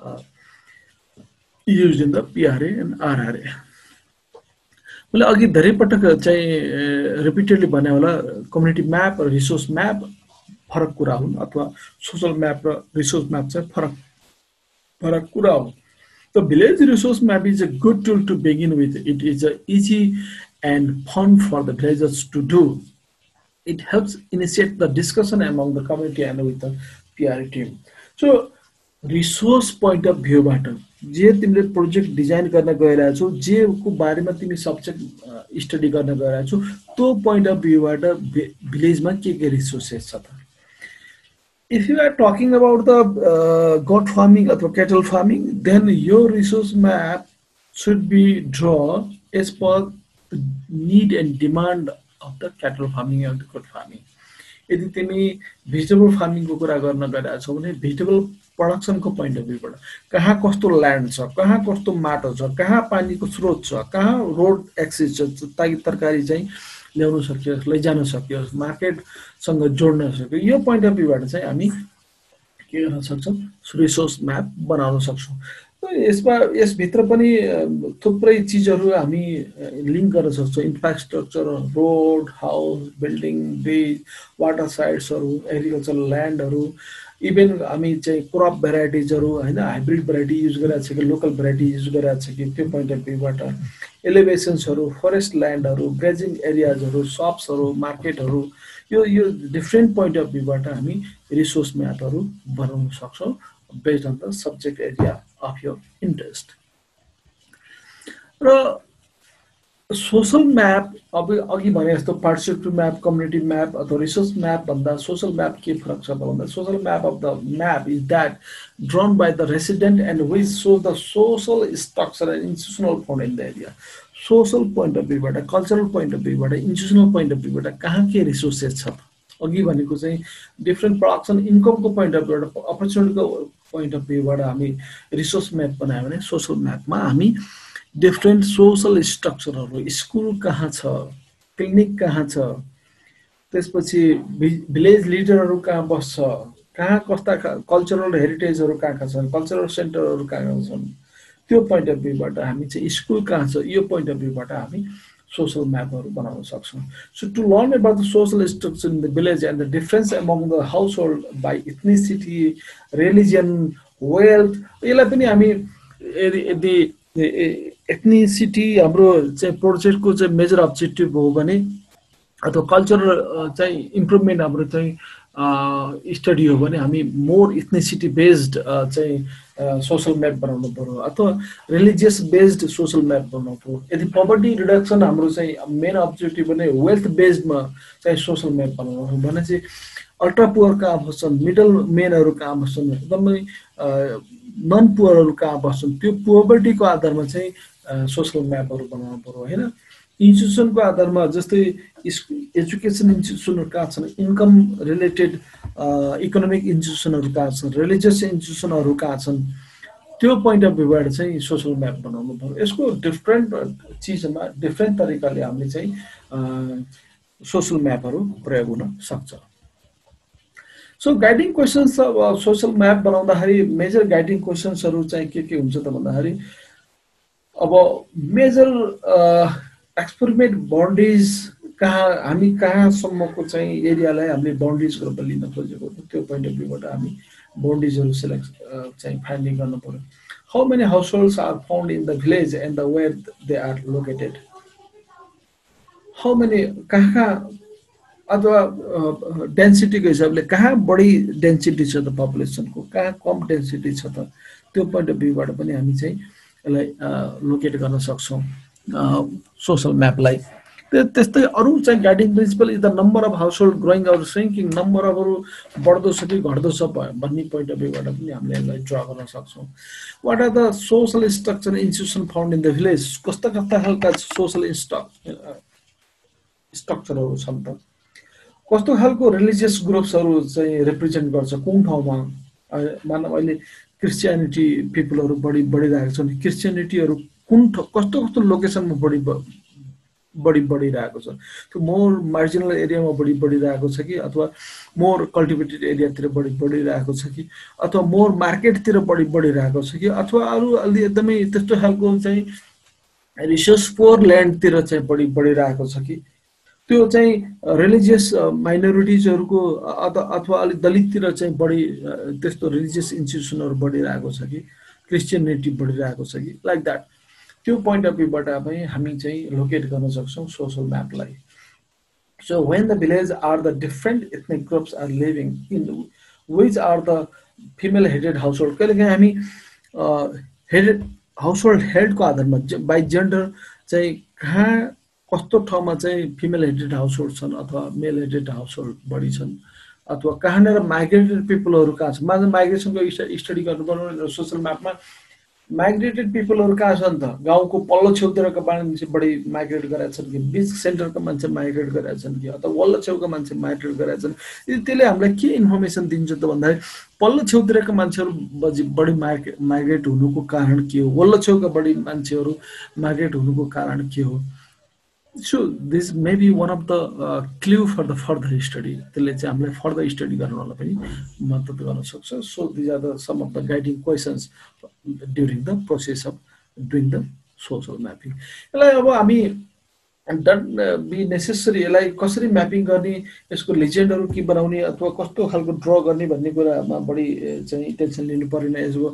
used in the PRA and RRA. मैले अघि धेरै पटक चाहिँ रिपिटेडली भने होला कम्युनिटी म्याप र रिसोर्स म्याप फरक कुरा हुन् अथवा सोशल म्याप र रिसोर्स म्याप चाहिँ फरक कुरा हो The village resource map is a good tool to begin with. It is easy and fun for the villagers to do. It helps initiate the discussion among the community and with the PRA team. So resource point of view बाट जे तिमीले project design गर्न गइरहेछौ जे को बारेमा तिमी subject study गर्न गइरहेछौ त्यो पोइन्ट अफ भ्यूबाट भिलेजमा के रिसोर्सेस छ त If you are talking about the goat farming or cattle farming, then your resource map should be drawn as per the need and demand of the cattle farming or the goat farming. यदि तिमी vegetable farming को कुरा गर्न गइरहेछौ भने vegetable production को point of view बाट कहाँ कस्तो ल्यान्ड छ कहाँ कस्तो माटो छ कहाँ पानीको स्रोत छ कहाँ रोड एक्सेस छ ताकि तरकारी चाहिँ ल्याउन सकियोस् लैजान सकियोस् मार्केटसँग जोड्न सकियोस् यो पोइन्ट अफ भ्यूबाट चाहिँ हामी के गर्न सक्छौँ रिसोर्स म्याप बनाउन सक्छौँ यसमा यसभित्र पनि थुप्रै चिजहरू हामी लिङ्क गर्न सक्छौँ infrastructure road house building bridge water साइड्सहरू एग्रिकल्चरल ल्यान्डहरू इभन हामी चाहिँ क्रप भेराइटिजहरू हैन हाइब्रिड भेराइटी युज गरिरहेको छ कि लोकल भेराइटी युज गरिरहेको छ कि त्यो पोइन्ट अफ भ्यूबाट एलिभेसन्सहरू फरेस्ट ल्यान्डहरू ग्रेजिङ एरियाजहरू सप्सहरू मार्केटहरू यो डिफ्रेन्ट पोइन्ट अफ भ्यूबाट हामी रिसोर्स म्यापहरू बनाउन सक्छौँ based on the subject area of your interest र सोशल म्याप अब अघि भने जस्तो पार्टिसिपेटिभ म्याप कम्युनिटी म्याप अथवा रिसोर्स म्याप भन्दा सोशल म्याप के फरक छ भन्दा social map of the map is that drawn by the resident and which so the social structure and institutional found in the area social point of भ्यूबाट cultural point of भ्यूबाट institutional point of भ्यूबाट कहाँ के resources छ अघि भनेको चाहिँ different production इन्कमको पोइन्ट अफ भ्यूबाट अपर्च्युनिटीको पोइन्ट अफ भ्यूबाट हामी रिसोर्स म्याप बनायो भने सोशल म्यापमा हामी डिफ्रेन्ट सोशल स्ट्रक्चरहरू स्कुल कहाँ छ क्लिनिक कहाँ छ त्यसपछि भिलेज लिडरहरू कहाँ बस्छ कहाँ कस्ता कल्चरल हेरिटेजहरू कहाँ छन् कल्चरल सेन्टरहरू कहाँ छन् त्यो पोइन्ट अफ भ्यूबाट हामी चाहिँ स्कुल कहाँ छ यो पोइन्ट अफ भ्यूबाट हामी सोशल म्यापहरू बनाउन सक्छौँ so to learn about the social structure in the village and the difference among the household by ethnicity religion wealth यसलाई पनि हामी यदि एथनिसिटी हाम्रो चाहिँ प्रोजेक्टको चाहिँ मेजर अब्जेक्टिभ हो भने अथवा कल्चरल चाहिँ इम्प्रुभमेन्ट हाम्रो चाहिँ स्टडी हो भने हामी मोर इथनिसिटी बेस्ड चाहिँ सोशल म्याप बनाउनु पर्यो अथवा रिलिजियस बेस्ड सोशल म्याप बनाउनु पर्यो। यदि पोभर्टी रिडक्सन हाम्रो चाहिँ मेन अब्जेक्टिभ भने वेल्थ बेस्डमा चाहिँ सोशल म्याप बनाउनु भने चाहिँ अल्ट्रा पुवर कहाँ बस्छन्, मिडल मेनहरू कहाँ बस्छन्, एकदमै नन पुवरहरू कहाँ बस्छन्, त्यो पोभर्टीको आधारमा चाहिँ सोशल म्यापहरू बनाउनु पर्यो होइन। इन्स्टिट्युसनको आधारमा जस्तै एजुकेसन इन्स्टिट्युसनहरू कहाँ छन्, इन्कम रिलेटेड इकोनोमिक इन्स्टिट्युसनहरू कहाँ छन्, रिलिजियस इन्स्टिट्युसनहरू कहाँ छन्, त्यो पोइन्ट अफ भ्यूबाट चाहिँ सोशल म्याप बनाउनु पर्यो। यसको डिफ्रेन्ट चिजमा डिफ्रेन्ट तरिकाले हामीले चाहिँ सोशल म्यापहरू प्रयोग हुन सक्छ। सो गाइडिङ क्वेसन्स अब सोशल म्याप बनाउँदाखेरि मेजर गाइडिङ क्वेसन्सहरू चाहिँ के हुन्छ त भन्दाखेरि अब मेजर एक्सपेरिमेन्ट बाउन्ड्रिज कहाँ, हामी कहाँसम्मको चाहिँ एरियालाई हामीले बाउन्ड्रिज गरेर लिन खोजेको त्यो पोइन्ट अफ भ्यूबाट हामी बाउन्ड्रिजहरू सेलेक्ट चाहिँ फाइन्डिङ गर्नु पर्यो। How many households are found in the village and the where they are located, how many कहाँ अथवा डेन्सिटीको हिसाबले कहाँ बढी डेन्सिटी छ त पपुलेसनको, कहाँ कम डेन्सिटी छ त, त्यो पोइन्ट अफ भ्यूबाट पनि हामी चाहिँ यसलाई लोकेट गर्न सक्छौँ सोशल म्यापलाई। त्यस्तै अरू चाहिँ guiding principle is the number of household growing or shrinking, number अफहरू बढ्दो छ कि घट्दो छ भन्ने पोइन्ट अफ भ्यूबाट पनि हामीले यसलाई ड्र गर्न सक्छौँ। What are the social structure institution found in the village, कस्ता कस्ता खालका सोसल स्ट्रक्चरहरू छन् त, कस्तो खालको रिलिजियस ग्रुप्सहरू चाहिँ रिप्रेजेन्ट गर्छ कुन ठाउँमा। मानव अहिले क्रिस्चियनिटी पिपलहरू बढिरहेको छन्, क्रिस्चियनिटीहरू कुन कस्तो कस्तो लोकेसनमा बढिरहेको छ, त्यो मोर मार्जिनल एरियामा बढिरहेको छ कि अथवा मोर कल्टिभेटेड एरियातिर बढिरहेको छ कि अथवा मोर मार्केटतिर बढिरहेको छ कि अथवा अरू अलि एकदमै त्यस्तो खालको चाहिँ रिसोर्स पोर ल्यान्डतिर चाहिँ बढिरहेको छ कि, त्यो चाहिँ रिलिजियस माइनोरिटिजहरूको अथवा अलिक दलिततिर चाहिँ बढी त्यस्तो रिलिजियस इन्स्टिट्युसनहरू बढिरहेको छ कि क्रिस्चियनिटी बढिरहेको छ कि, लाइक द्याट त्यो पोइन्ट अफ भ्यूबाट पनि हामी चाहिँ लोकेट गर्न सक्छौँ सोसल म्यापलाई। So when the village are the different ethnic groups are living in which are the female headed household, कहिलेकाहीँ हामी हेडेड हाउसहोल्ड हेडको आधारमा बाई जेन्डर चाहिँ कहाँ कस्तो ठाउँमा चाहिँ फिमेल हेडेड हाउसहोल्ड छन् अथवा मेल हेडेड हाउसहोल्ड बढी छन्, अथवा कहाँनिर माइग्रेटेड पिपलहरू कहाँ छन्। माइग्रेसनको स्टडी गर्नुपर्ने सोसल म्यापमा माइग्रेटेड पिपलहरू कहाँ छन् त, गाउँको पल्लो छेउतिरका मान्छे बढी माइग्रेट गरेका छन् कि बिच सेन्टरका मान्छे माइग्रेट गरेका छन् कि अथवा वल्लो छेउका मान्छे माइग्रेट गरेका छन्। त्यसले हामीलाई के इन्फर्मेसन दिन्छ त भन्दाखेरि पल्लो छेउतिरका मान्छेहरू बढी माइग्रेट हुनुको कारण के हो, वल्लो छेउका बढी मान्छेहरू माइग्रेट हुनुको कारण के हो। So this may be one of the clue for the further study, त्यसले चाहिँ हामीलाई फर्दर स्टडी गर्नलाई पनि मद्दत गर्न सक्छ। So these are the some of the guiding questions during the process of doing the social mapping. यसलाई अब हामी डन्ट बी नेसेसरी, यसलाई कसरी म्यापिङ गर्ने, यसको लेजेन्डहरू के बनाउने अथवा कस्तो खालको ड्र गर्ने भन्ने कुरामा बढी चाहिँ टेन्सन लिनु परेन। यसको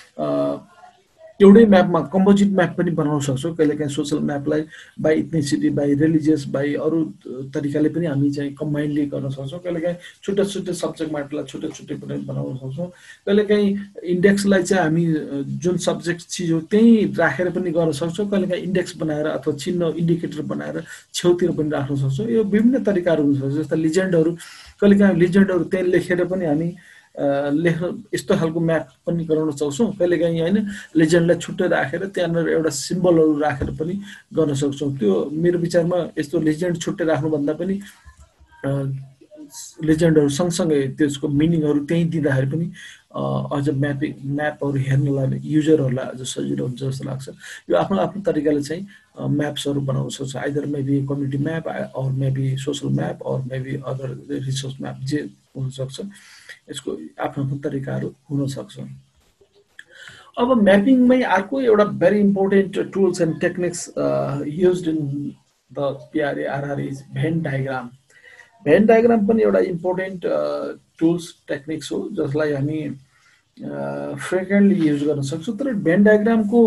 एउटै म्यापमा कम्पोजिट म्याप पनि बनाउन सक्छौँ। कहिलेकाहीँ सोसल म्यापलाई by ethnicity, by religious, by अरू तरिकाले पनि हामी चाहिँ कम्बाइन्डली गर्न सक्छौँ। कहिलेकाहीँ छुट्टै छुट्टै सब्जेक्ट म्याटरलाई छुट्टै पनि बनाउन सक्छौँ। कहिलेकाहीँ इन्डेक्सलाई चाहिँ हामी जुन सब्जेक्ट चिज हो त्यहीँ राखेर पनि गर्न सक्छौँ। कहिलेकाहीँ इन्डेक्स बनाएर अथवा चिन्ह इन्डिकेटर बनाएर छेउतिर पनि राख्न सक्छौँ। यो विभिन्न तरिकाहरू हुन्छ। जस्तो लिजेन्डहरू, कहिलेकाहीँ लिजेन्डहरू त्यहीँ लेखेर पनि हामी लेख्न यस्तो खालको म्याप पनि गराउन सक्छौँ। कहिलेकाहीँ होइन लेजेन्डलाई छुट्टै राखेर त्यहाँनिर एउटा सिम्बलहरू राखेर पनि गर्न सक्छौँ। त्यो मेरो विचारमा यस्तो लेजेन्ड छुट्टै राख्नुभन्दा पनि लेजेन्डहरू सँगसँगै त्यसको मिनिङहरू त्यहीँ दिँदाखेरि पनि अझ म्यापहरू हेर्नलाई युजरहरूलाई अझ सजिलो हुन्छ जस्तो लाग्छ। यो आफ्नो आफ्नो तरिकाले चाहिँ म्याप्सहरू बनाउन सक्छ। Either maybe community map or maybe social map or maybe other resource map जे हुनसक्छ। यसको आफ्नो आफ्नो तरिकाहरू हुनसक्छ। अब म्यापिङमै अर्को एउटा very important tools and techniques used in the PRA RRA is Venn diagram. Venn diagram पनि एउटा इम्पोर्टेन्ट टुल्स टेक्निक्स हो जसलाई हामी फ्रिक्वेन्टली युज गर्न सक्छौँ। तर भेन डायग्रामको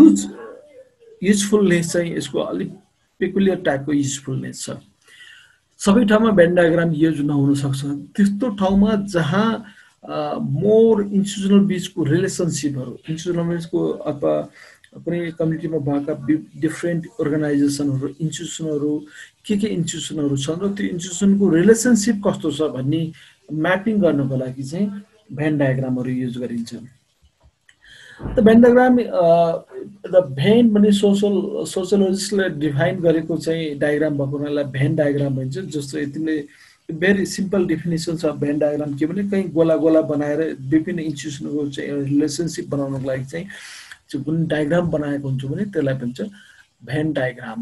युजफुलनेस चाहिँ यसको अलिक पेकुलियर टाइपको युजफुलनेस छ। सबै ठाउँमा भेन डायग्राम युज नहुन सक्छ। त्यस्तो ठाउँमा जहाँ मोर इन्स्टिट्युसनल बिचको रिलेसनसिपहरू, इन्स्टिट्युसनल बिचको अथवा कुनै कम्युनिटीमा भएका डिफ्रेन्ट अर्गनाइजेसनहरू, इन्स्टिट्युसनहरू, के इन्स्टिट्युसनहरू छन् र त्यो इन्स्टिट्युसनको रिलेसनसिप कस्तो छ भन्ने म्यापिङ गर्नको लागि चाहिँ भेन डायग्रामहरू युज गरिन्छ। The Venn diagram the Venn भन्ने सोसियोलोजिस्टले डिफाइन गरेको चाहिँ डायग्राम भएको हुनाले भेन डायग्राम भन्छ। जस्तो यतिले भेरी सिम्पल डेफिनेसन छ भेन डायग्राम के भने कहीँ गोला गोला बनाएर विभिन्न इन्स्टिट्युसनको चाहिँ रिलेसनसिप बनाउनको लागि चाहिँ कुन डायग्राम बनाएको हुन्छ भने त्यसलाई भन्छ भेन डायग्राम।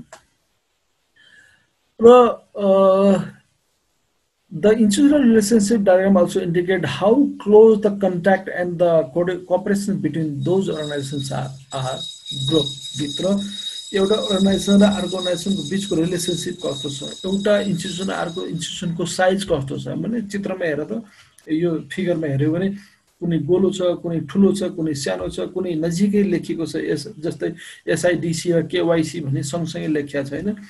र the institutional relationship diagram also indicate how close the contact and the cooperation between those organizations are group भित्र एउटा अर्गनाइजेसन र अर्को अर्गनाइजेसनको बिचको रिलेसनसिप कस्तो छ, एउटा इन्स्टिट्युसन अर्को इन्स्टिट्युसनको साइज कस्तो छ भने चित्रमा हेरेर त यो फिगरमा हेर्यो भने कुनै गोलो छ, कुनै ठुलो छ, कुनै सानो छ, कुनै नजिकै लेखिएको छ। जस्तै एसआइडिसी र केवाइसी भन्ने सँगसँगै लेखिया छ हैन।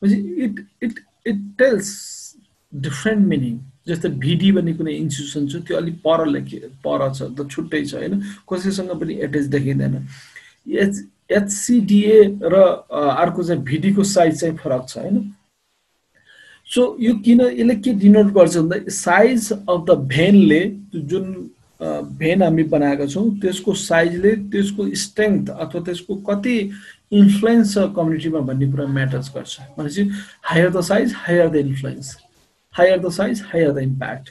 It tells different meaning. जस्तै भिडी भन्ने कुनै इन्स्टिट्युसन छ त्यो अलिक पर छ त छुट्टै छ हैन, कसैसँग पनि एट्याच देखिँदैन। एचसिडिए र अर्को चाहिँ भिडीको साइज चाहिँ फरक छ हैन। सो यो किन यसले के डिनोट गर्छ भन्दा साइज अफ द भेनले, जुन भेन हामी बनाएका छौँ त्यसको साइजले त्यसको स्ट्रेङ्थ अथवा त्यसको कति इन्फ्लुएन्स छ कम्युनिटीमा भन्ने कुरा म्याटर्स गर्छ। भनेपछि higher the size higher the influence, higher the size higher the impact.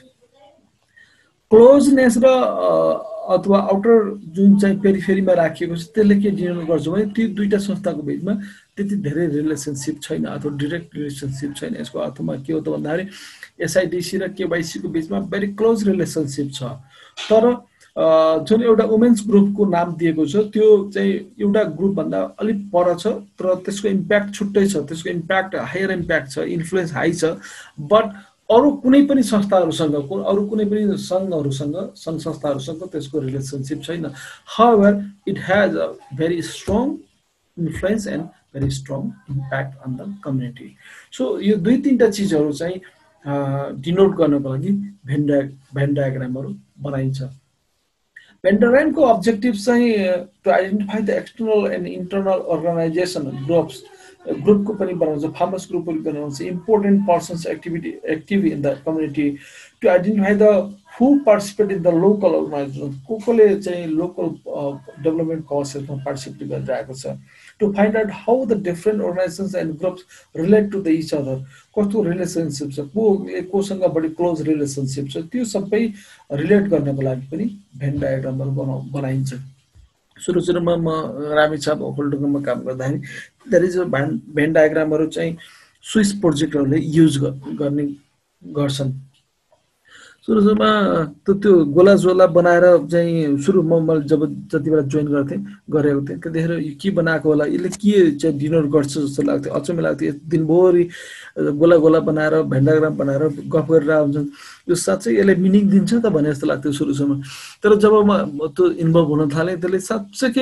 Closeness र अथवा आउटर जुन चाहिँ पेरिफेरीमा राखिएको छ त्यसले के डिनोट गर्छ भने ती दुईटा संस्थाको बिचमा त्यति धेरै रिलेसनसिप छैन अथवा डिरेक्ट रिलेसनसिप छैन। यसको अर्थमा के हो त भन्दाखेरि एसआइडिसी र केवाइसीको बिचमा भेरी क्लोज रिलेसनसिप छ, तर जुन एउटा वुमेन्स ग्रुपको नाम दिएको छ त्यो चाहिँ एउटा ग्रुपभन्दा अलिक पर छ, तर त्यसको इम्प्याक्ट छुट्टै छ, त्यसको इम्प्याक्ट हायर इम्प्याक्ट छ, इन्फ्लुएन्स हाई छ। बट अरू कुनै पनि संस्थाहरूसँग, अरू कुनै पनि सङ्घहरूसँग, सङ्घ संस्थाहरूसँग त्यसको रिलेसनसिप छैन। However it has a very strong influence and very strong impact on the community. So यो दुई तिनवटा चिजहरू चाहिँ डिनोट गर्नको लागि भेन डायग्रामहरू बनाइन्छ। भेन डायग्रामको अब्जेक्टिभ चाहिँ to identify the external and internal organisation ग्रुपको पनि बनाउँछ, फार्मर्स ग्रुप पनि बनाउँछ, important persons active in the community, to identify the who participate in the local organisation, कसले चाहिँ लोकल डेभलपमेन्ट कजेसमा पार्टिसिपेट गरिरहेको छ, to find out how the different organisations and groups relate to the each other, कस्तो relationship छ, कोसँग बढी close relationship छ, त्यो सबै रिलेट गर्नको लागि पनि भेन डायग्रामहरू बनाइन्छ। सुरुमा म रामेछाप ओखलढुङ्गामा काम गर्दाखेरि देयर इज भेन डायग्रामहरू चाहिँ स्विस प्रोजेक्टहरूले युज गर्ने गर्छन्। सुरुमा त्यो गोलाजोला बनाएर चाहिँ सुरुमा मैले जति बेला जोइन गरेको थिएँ त्यतिखेर यो के बनाएको होला, यसले के चाहिँ डिनोट गर्छ जस्तो लाग्थ्यो, अचम्मै लाग्थ्यो। दिनभरि गोला गोला बनाएर भेन डायग्राम बनाएर गफ गरेर हुन्छन्, यो साँच्चै यसले मिनिङ दिन्छ त भने जस्तो लाग्थ्यो सुरुसम्म। तर जब म त्यो इन्भल्भ हुन थालेँ त्यसले साँच्चैकै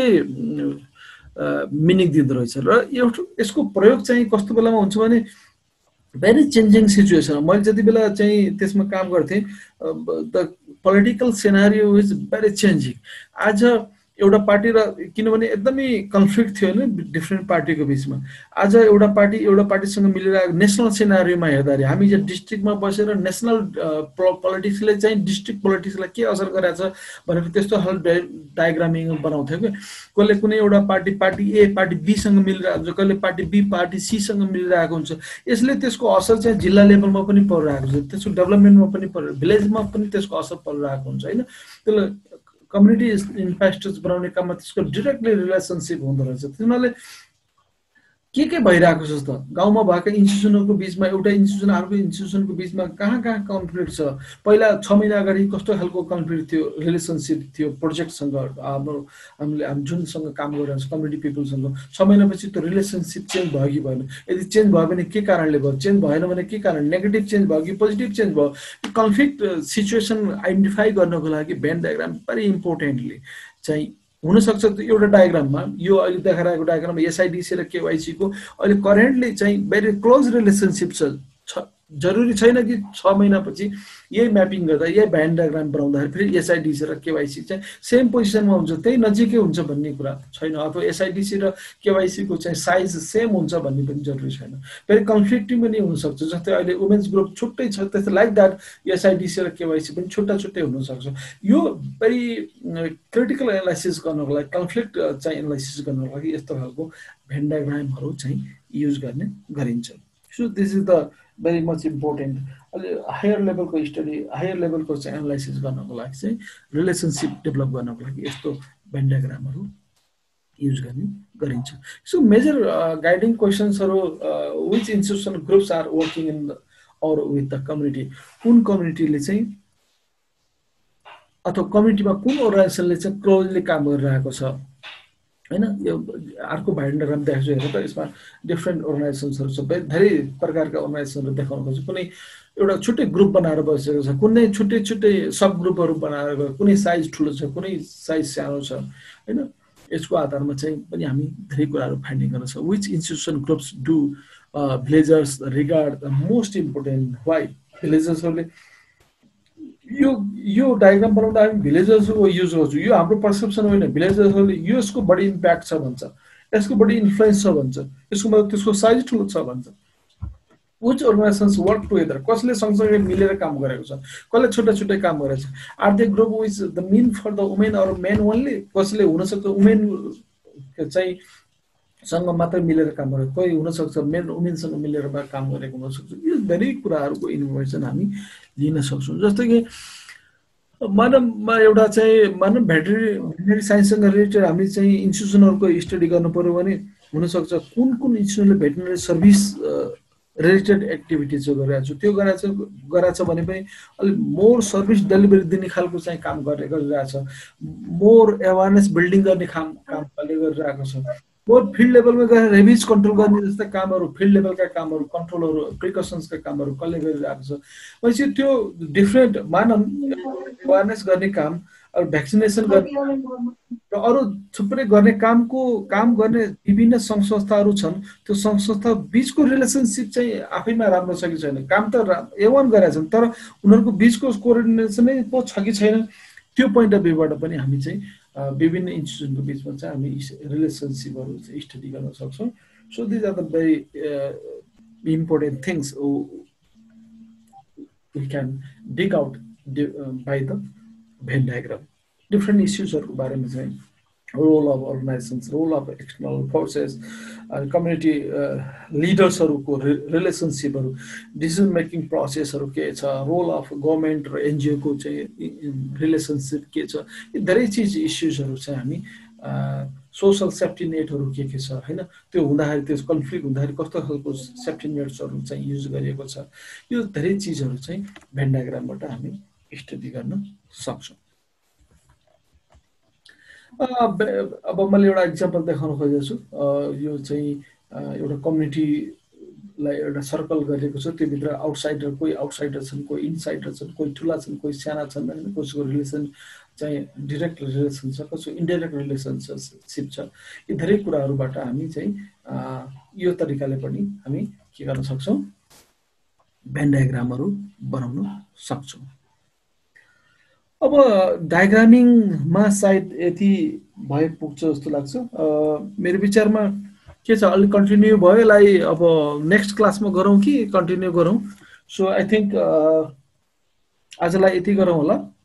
मिनिङ दिँदो रहेछ। र यसको प्रयोग चाहिँ कस्तो बेलामा हुन्छ भने भेरी चेन्जिङ सिचुएसन। मैले जति बेला चाहिँ त्यसमा काम गर्थेँ the political scenario is very changing. आज एउटा पार्टी र किनभने एकदमै कन्फ्लिक्ट थियो होइन डिफ्रेन्ट पार्टीको बिचमा, आज एउटा पार्टीसँग मिलेर नेसनल सिनारियोमा हेर्दाखेरि हामी जो डिस्ट्रिक्टमा बसेर नेसनल पोलिटिक्सले चाहिँ डिस्ट्रिक्ट पोलिटिक्सलाई के असर गरेछ भनेर त्यस्तो खालको डायग्रामिङ बनाउँथ्यो कि कसले कुनै एउटा पार्टी ए पार्टी बीसँग मिलिरहेको हुन्छ, कहिले पार्टी बी पार्टी सीसँग मिलिरहेको हुन्छ। यसले त्यसको असर चाहिँ जिल्ला लेभलमा पनि परिरहेको छ, त्यसको डेभलपमेन्टमा पनि भिलेजमा पनि त्यसको असर परिरहेको हुन्छ होइन। त्यसले कम्युनिटी इन्फ्रास्ट्रक्चर बनाउने काममा त्यसको डिरेक्टली रिलेसनसिप हुँदो रहेछ। तिनीहरूले के भइरहेको छ त गाउँमा भएका इन्स्टिट्युसनहरूको बिचमा, एउटा इन्स्टिट्युसन अर्को इन्स्टिट्युसनको बिचमा कहाँ कन्फ्लिक्ट छ। पहिला 6 महिना अगाडि कस्तो खालको कन्फ्लिक्ट थियो, रिलेसनसिप थियो प्रोजेक्टसँग, हामीले जुनसँग काम गरिरहेको छ कम्युनिटी पिपलसँग, 6 महिनापछि त्यो रिलेसनसिप चेन्ज भयो कि भएन, यदि चेन्ज भयो भने के कारणले भयो, चेन्ज भएन भने के कारण, नेगेटिभ चेन्ज भयो कि पोजिटिभ चेन्ज भयो। कन्फ्लिक्ट सिचुएसन आइडेन्टिफाई गर्नको लागि भेन डायग्राम भेरी इम्पोर्टेन्टली चाहिँ हुनसक्छ। एउटा डायग्राममा यो अहिले देखाइरहेको डायग्राममा एसआइडिसी र केवाइसीको अहिले करेन्टली चाहिँ भेरी क्लोज रिलेसनसिप छ जरुरी छैन कि 6 महिनापछि यही म्यापिङ गर्दा यही भ्यान डायग्राम बनाउँदाखेरि फेरि एसआइडिसी र केवाइसी चाहिँ सेम पोजिसनमा हुन्छ, त्यही नजिकै हुन्छ भन्ने कुरा छैन। अथवा एसआइडिसी र केवाइसी को चाहिँ साइज सेम हुन्छ भन्ने पनि जरुरी छैन। फेरि कन्फ्लिक्टिङ पनि हुनसक्छ। जस्तै अहिले वुमेन्स ग्रुप छुट्टै छ, त्यस्तै लाइक द्याट एसआइडिसी र केवाइसी पनि छुट्टा छुट्टै हुनसक्छ। यो भेरी क्रिटिकल एनालाइसिस गर्नको लागि, कन्फ्लिक्ट चाहिँ एनालाइसिस गर्नको लागि यस्तो खालको भेन डायग्रामहरू चाहिँ युज गर्ने गरिन्छ। So this is the very much important. Higher लेभलको स्टडी, हायर लेभलको चाहिँ एनालाइसिस गर्नको लागि चाहिँ रिलेसनशिप डेभलप गर्नको लागि यस्तो भेन डायग्रामहरू युज गर्ने गरिन्छ। सो मेजर गाइडिङ क्वेसन्सहरू, which institution groups are working in or with the community, कुन कम्युनिटीले चाहिँ अथवा कम्युनिटीमा कुन अर्गनाइजेसनले चाहिँ क्लोजली काम गरिरहेको छ हैन। यो अर्को भाइन्ड डायग्राम देखाउँछु हेर्नु त, यसमा डिफ्रेन्ट अर्गनाइजेसन्सहरू छ, धेरै प्रकारका अर्गनाइजेसनहरू देखाउनु खोज्छ। कुनै एउटा छुट्टै ग्रुप बनाएर बसेको छ, कुनै छुट्टै छुट्टै सब ग्रुपहरू बनाएर, कुनै साइज ठुलो छ, कुनै साइज सानो छ हैन। यसको आधारमा चाहिँ पनि हामी धेरै कुराहरू फाइन्डिङ गर्न सक्छौँ। Which institution groups do villagers regard the most important, why भिलेजर्सहरूले यो डायग्राम बनाउँदा हामी भिलेजर्सको युज गर्छौँ। यो हाम्रो पर्सेप्सन होइन, भिलेजर्सहरूले यसको बढी इम्प्याक्ट छ भन्छ, यसको बढी इन्फ्लुएन्स छ भन्छ, यसको मतलब त्यसको साइज ठुलो छ भन्छ। विच अर्गनाइजेसन्स वर्क टुगेदर, कसले सँगसँगै मिलेर काम गरेको छ, कसले छुट्टा छुट्टै काम गरेको छ। Are they group which the mean for the women or men only, कसले हुनसक्छ वुमेन चाहिँ सँग मात्रै मिलेर काम गरेको, कोही हुनसक्छ मेन वुमेनसँग मिलेर काम गरेको हुनसक्छ। यो धेरै कुराहरूको इन्फर्मेसन हामी लिन सक्छौँ। जस्तो कि मानवमा एउटा चाहिँ मानव भेटनरी साइन्ससँग रिलेटेड हामी चाहिँ इन्स्टिट्युसनहरूको स्टडी गर्नु पर्यो भने हुनसक्छ कुन कुन इन्स्टिट्युसनले भेटनरी सर्भिस रिलेटेड एक्टिभिटिजहरू गरिरहेको छ, त्यो गराएको छ भने पनि अलिक मोर सर्भिस डेलिभरी दिने खालको चाहिँ काम गरिरहेछ, मोर एवारनेस बिल्डिङ गर्ने काम कसले गरिरहेको छ, मोर फिल्ड लेभलमा गएर रेबिज कन्ट्रोल गर्ने जस्ता कामहरू, फिल्ड लेभलका कामहरू, कन्ट्रोलहरू, प्रिकसन्सका कामहरू कसले गरिरहेको छ। भनेपछि त्यो डिफ्रेन्ट मानव एवारनेस गर्ने काम, भ्याक्सिनेसन गर्ने र अरू थुप्रै गर्ने काम गर्ने विभिन्न सङ्घ संस्थाहरू छन्। त्यो सङ्घ संस्था बिचको रिलेसनसिप चाहिँ आफैमा राम्रो छ कि छैन, काम त एवान गरेका छन् तर उनीहरूको बिचको कोअर्डिनेसनै पो छ कि छैन, त्यो पोइन्ट अफ भ्यूबाट पनि हामी चाहिँ विभिन्न इन्स्टिट्युसनको बिचमा चाहिँ हामी रिलेसनसिपहरू चाहिँ स्टडी गर्न सक्छौँ। So these are the very important things we can dig out by the Venn diagram. Different इस्युजहरूको बारेमा चाहिँ role of organisations, role of external forces, community लिडर्सहरूको रिलेसनसिपहरू, डिसिजन मेकिङ प्रोसेसहरू के छ, रोल अफ गभर्मेन्ट र एनजिओको चाहिँ रिलेसनसिप के छ, यी धेरै चिज इस्युजहरू चाहिँ हामी सोसल सेफ्टी नेटहरू के छ होइन, त्यो हुँदाखेरि त्यो कन्फ्लिक्ट हुँदाखेरि कस्तो खालको सेफ्टी नेट्सहरू चाहिँ युज गरिएको छ, यो धेरै चिजहरू चाहिँ भेन डायग्रामबाट हामी स्टडी गर्न सक्छौँ। अब मैले एउटा इक्जाम्पल देखाउन खोजेको छु। यो चाहिँ एउटा कम्युनिटीलाई एउटा सर्कल गरेको छ, त्योभित्र आउटसाइडर, कोही आउटसाइडर छन्, कोही इनसाइडर छन्, कोही ठुला छन्, कोही साना छन् होइन, कसैको रिलेसन चाहिँ डिरेक्ट रिलेसन छ, कसैको इन्डाइरेक्ट रिलेसनसिप छ। यी धेरै कुराहरूबाट हामी चाहिँ यो तरिकाले पनि हामी के गर्न सक्छौँ, भेन डायग्रामहरू बनाउन सक्छौँ। अब डायग्रामिङमा सायद यति भए पुग्छ जस्तो लाग्छ। मेरो विचारमा के छ, अलिक कन्टिन्यू भयो, यसलाई अब नेक्स्ट क्लासमा गरौँ कि कन्टिन्यू गरौँ? सो आई थिङ्क आजलाई यति गरौँ होला।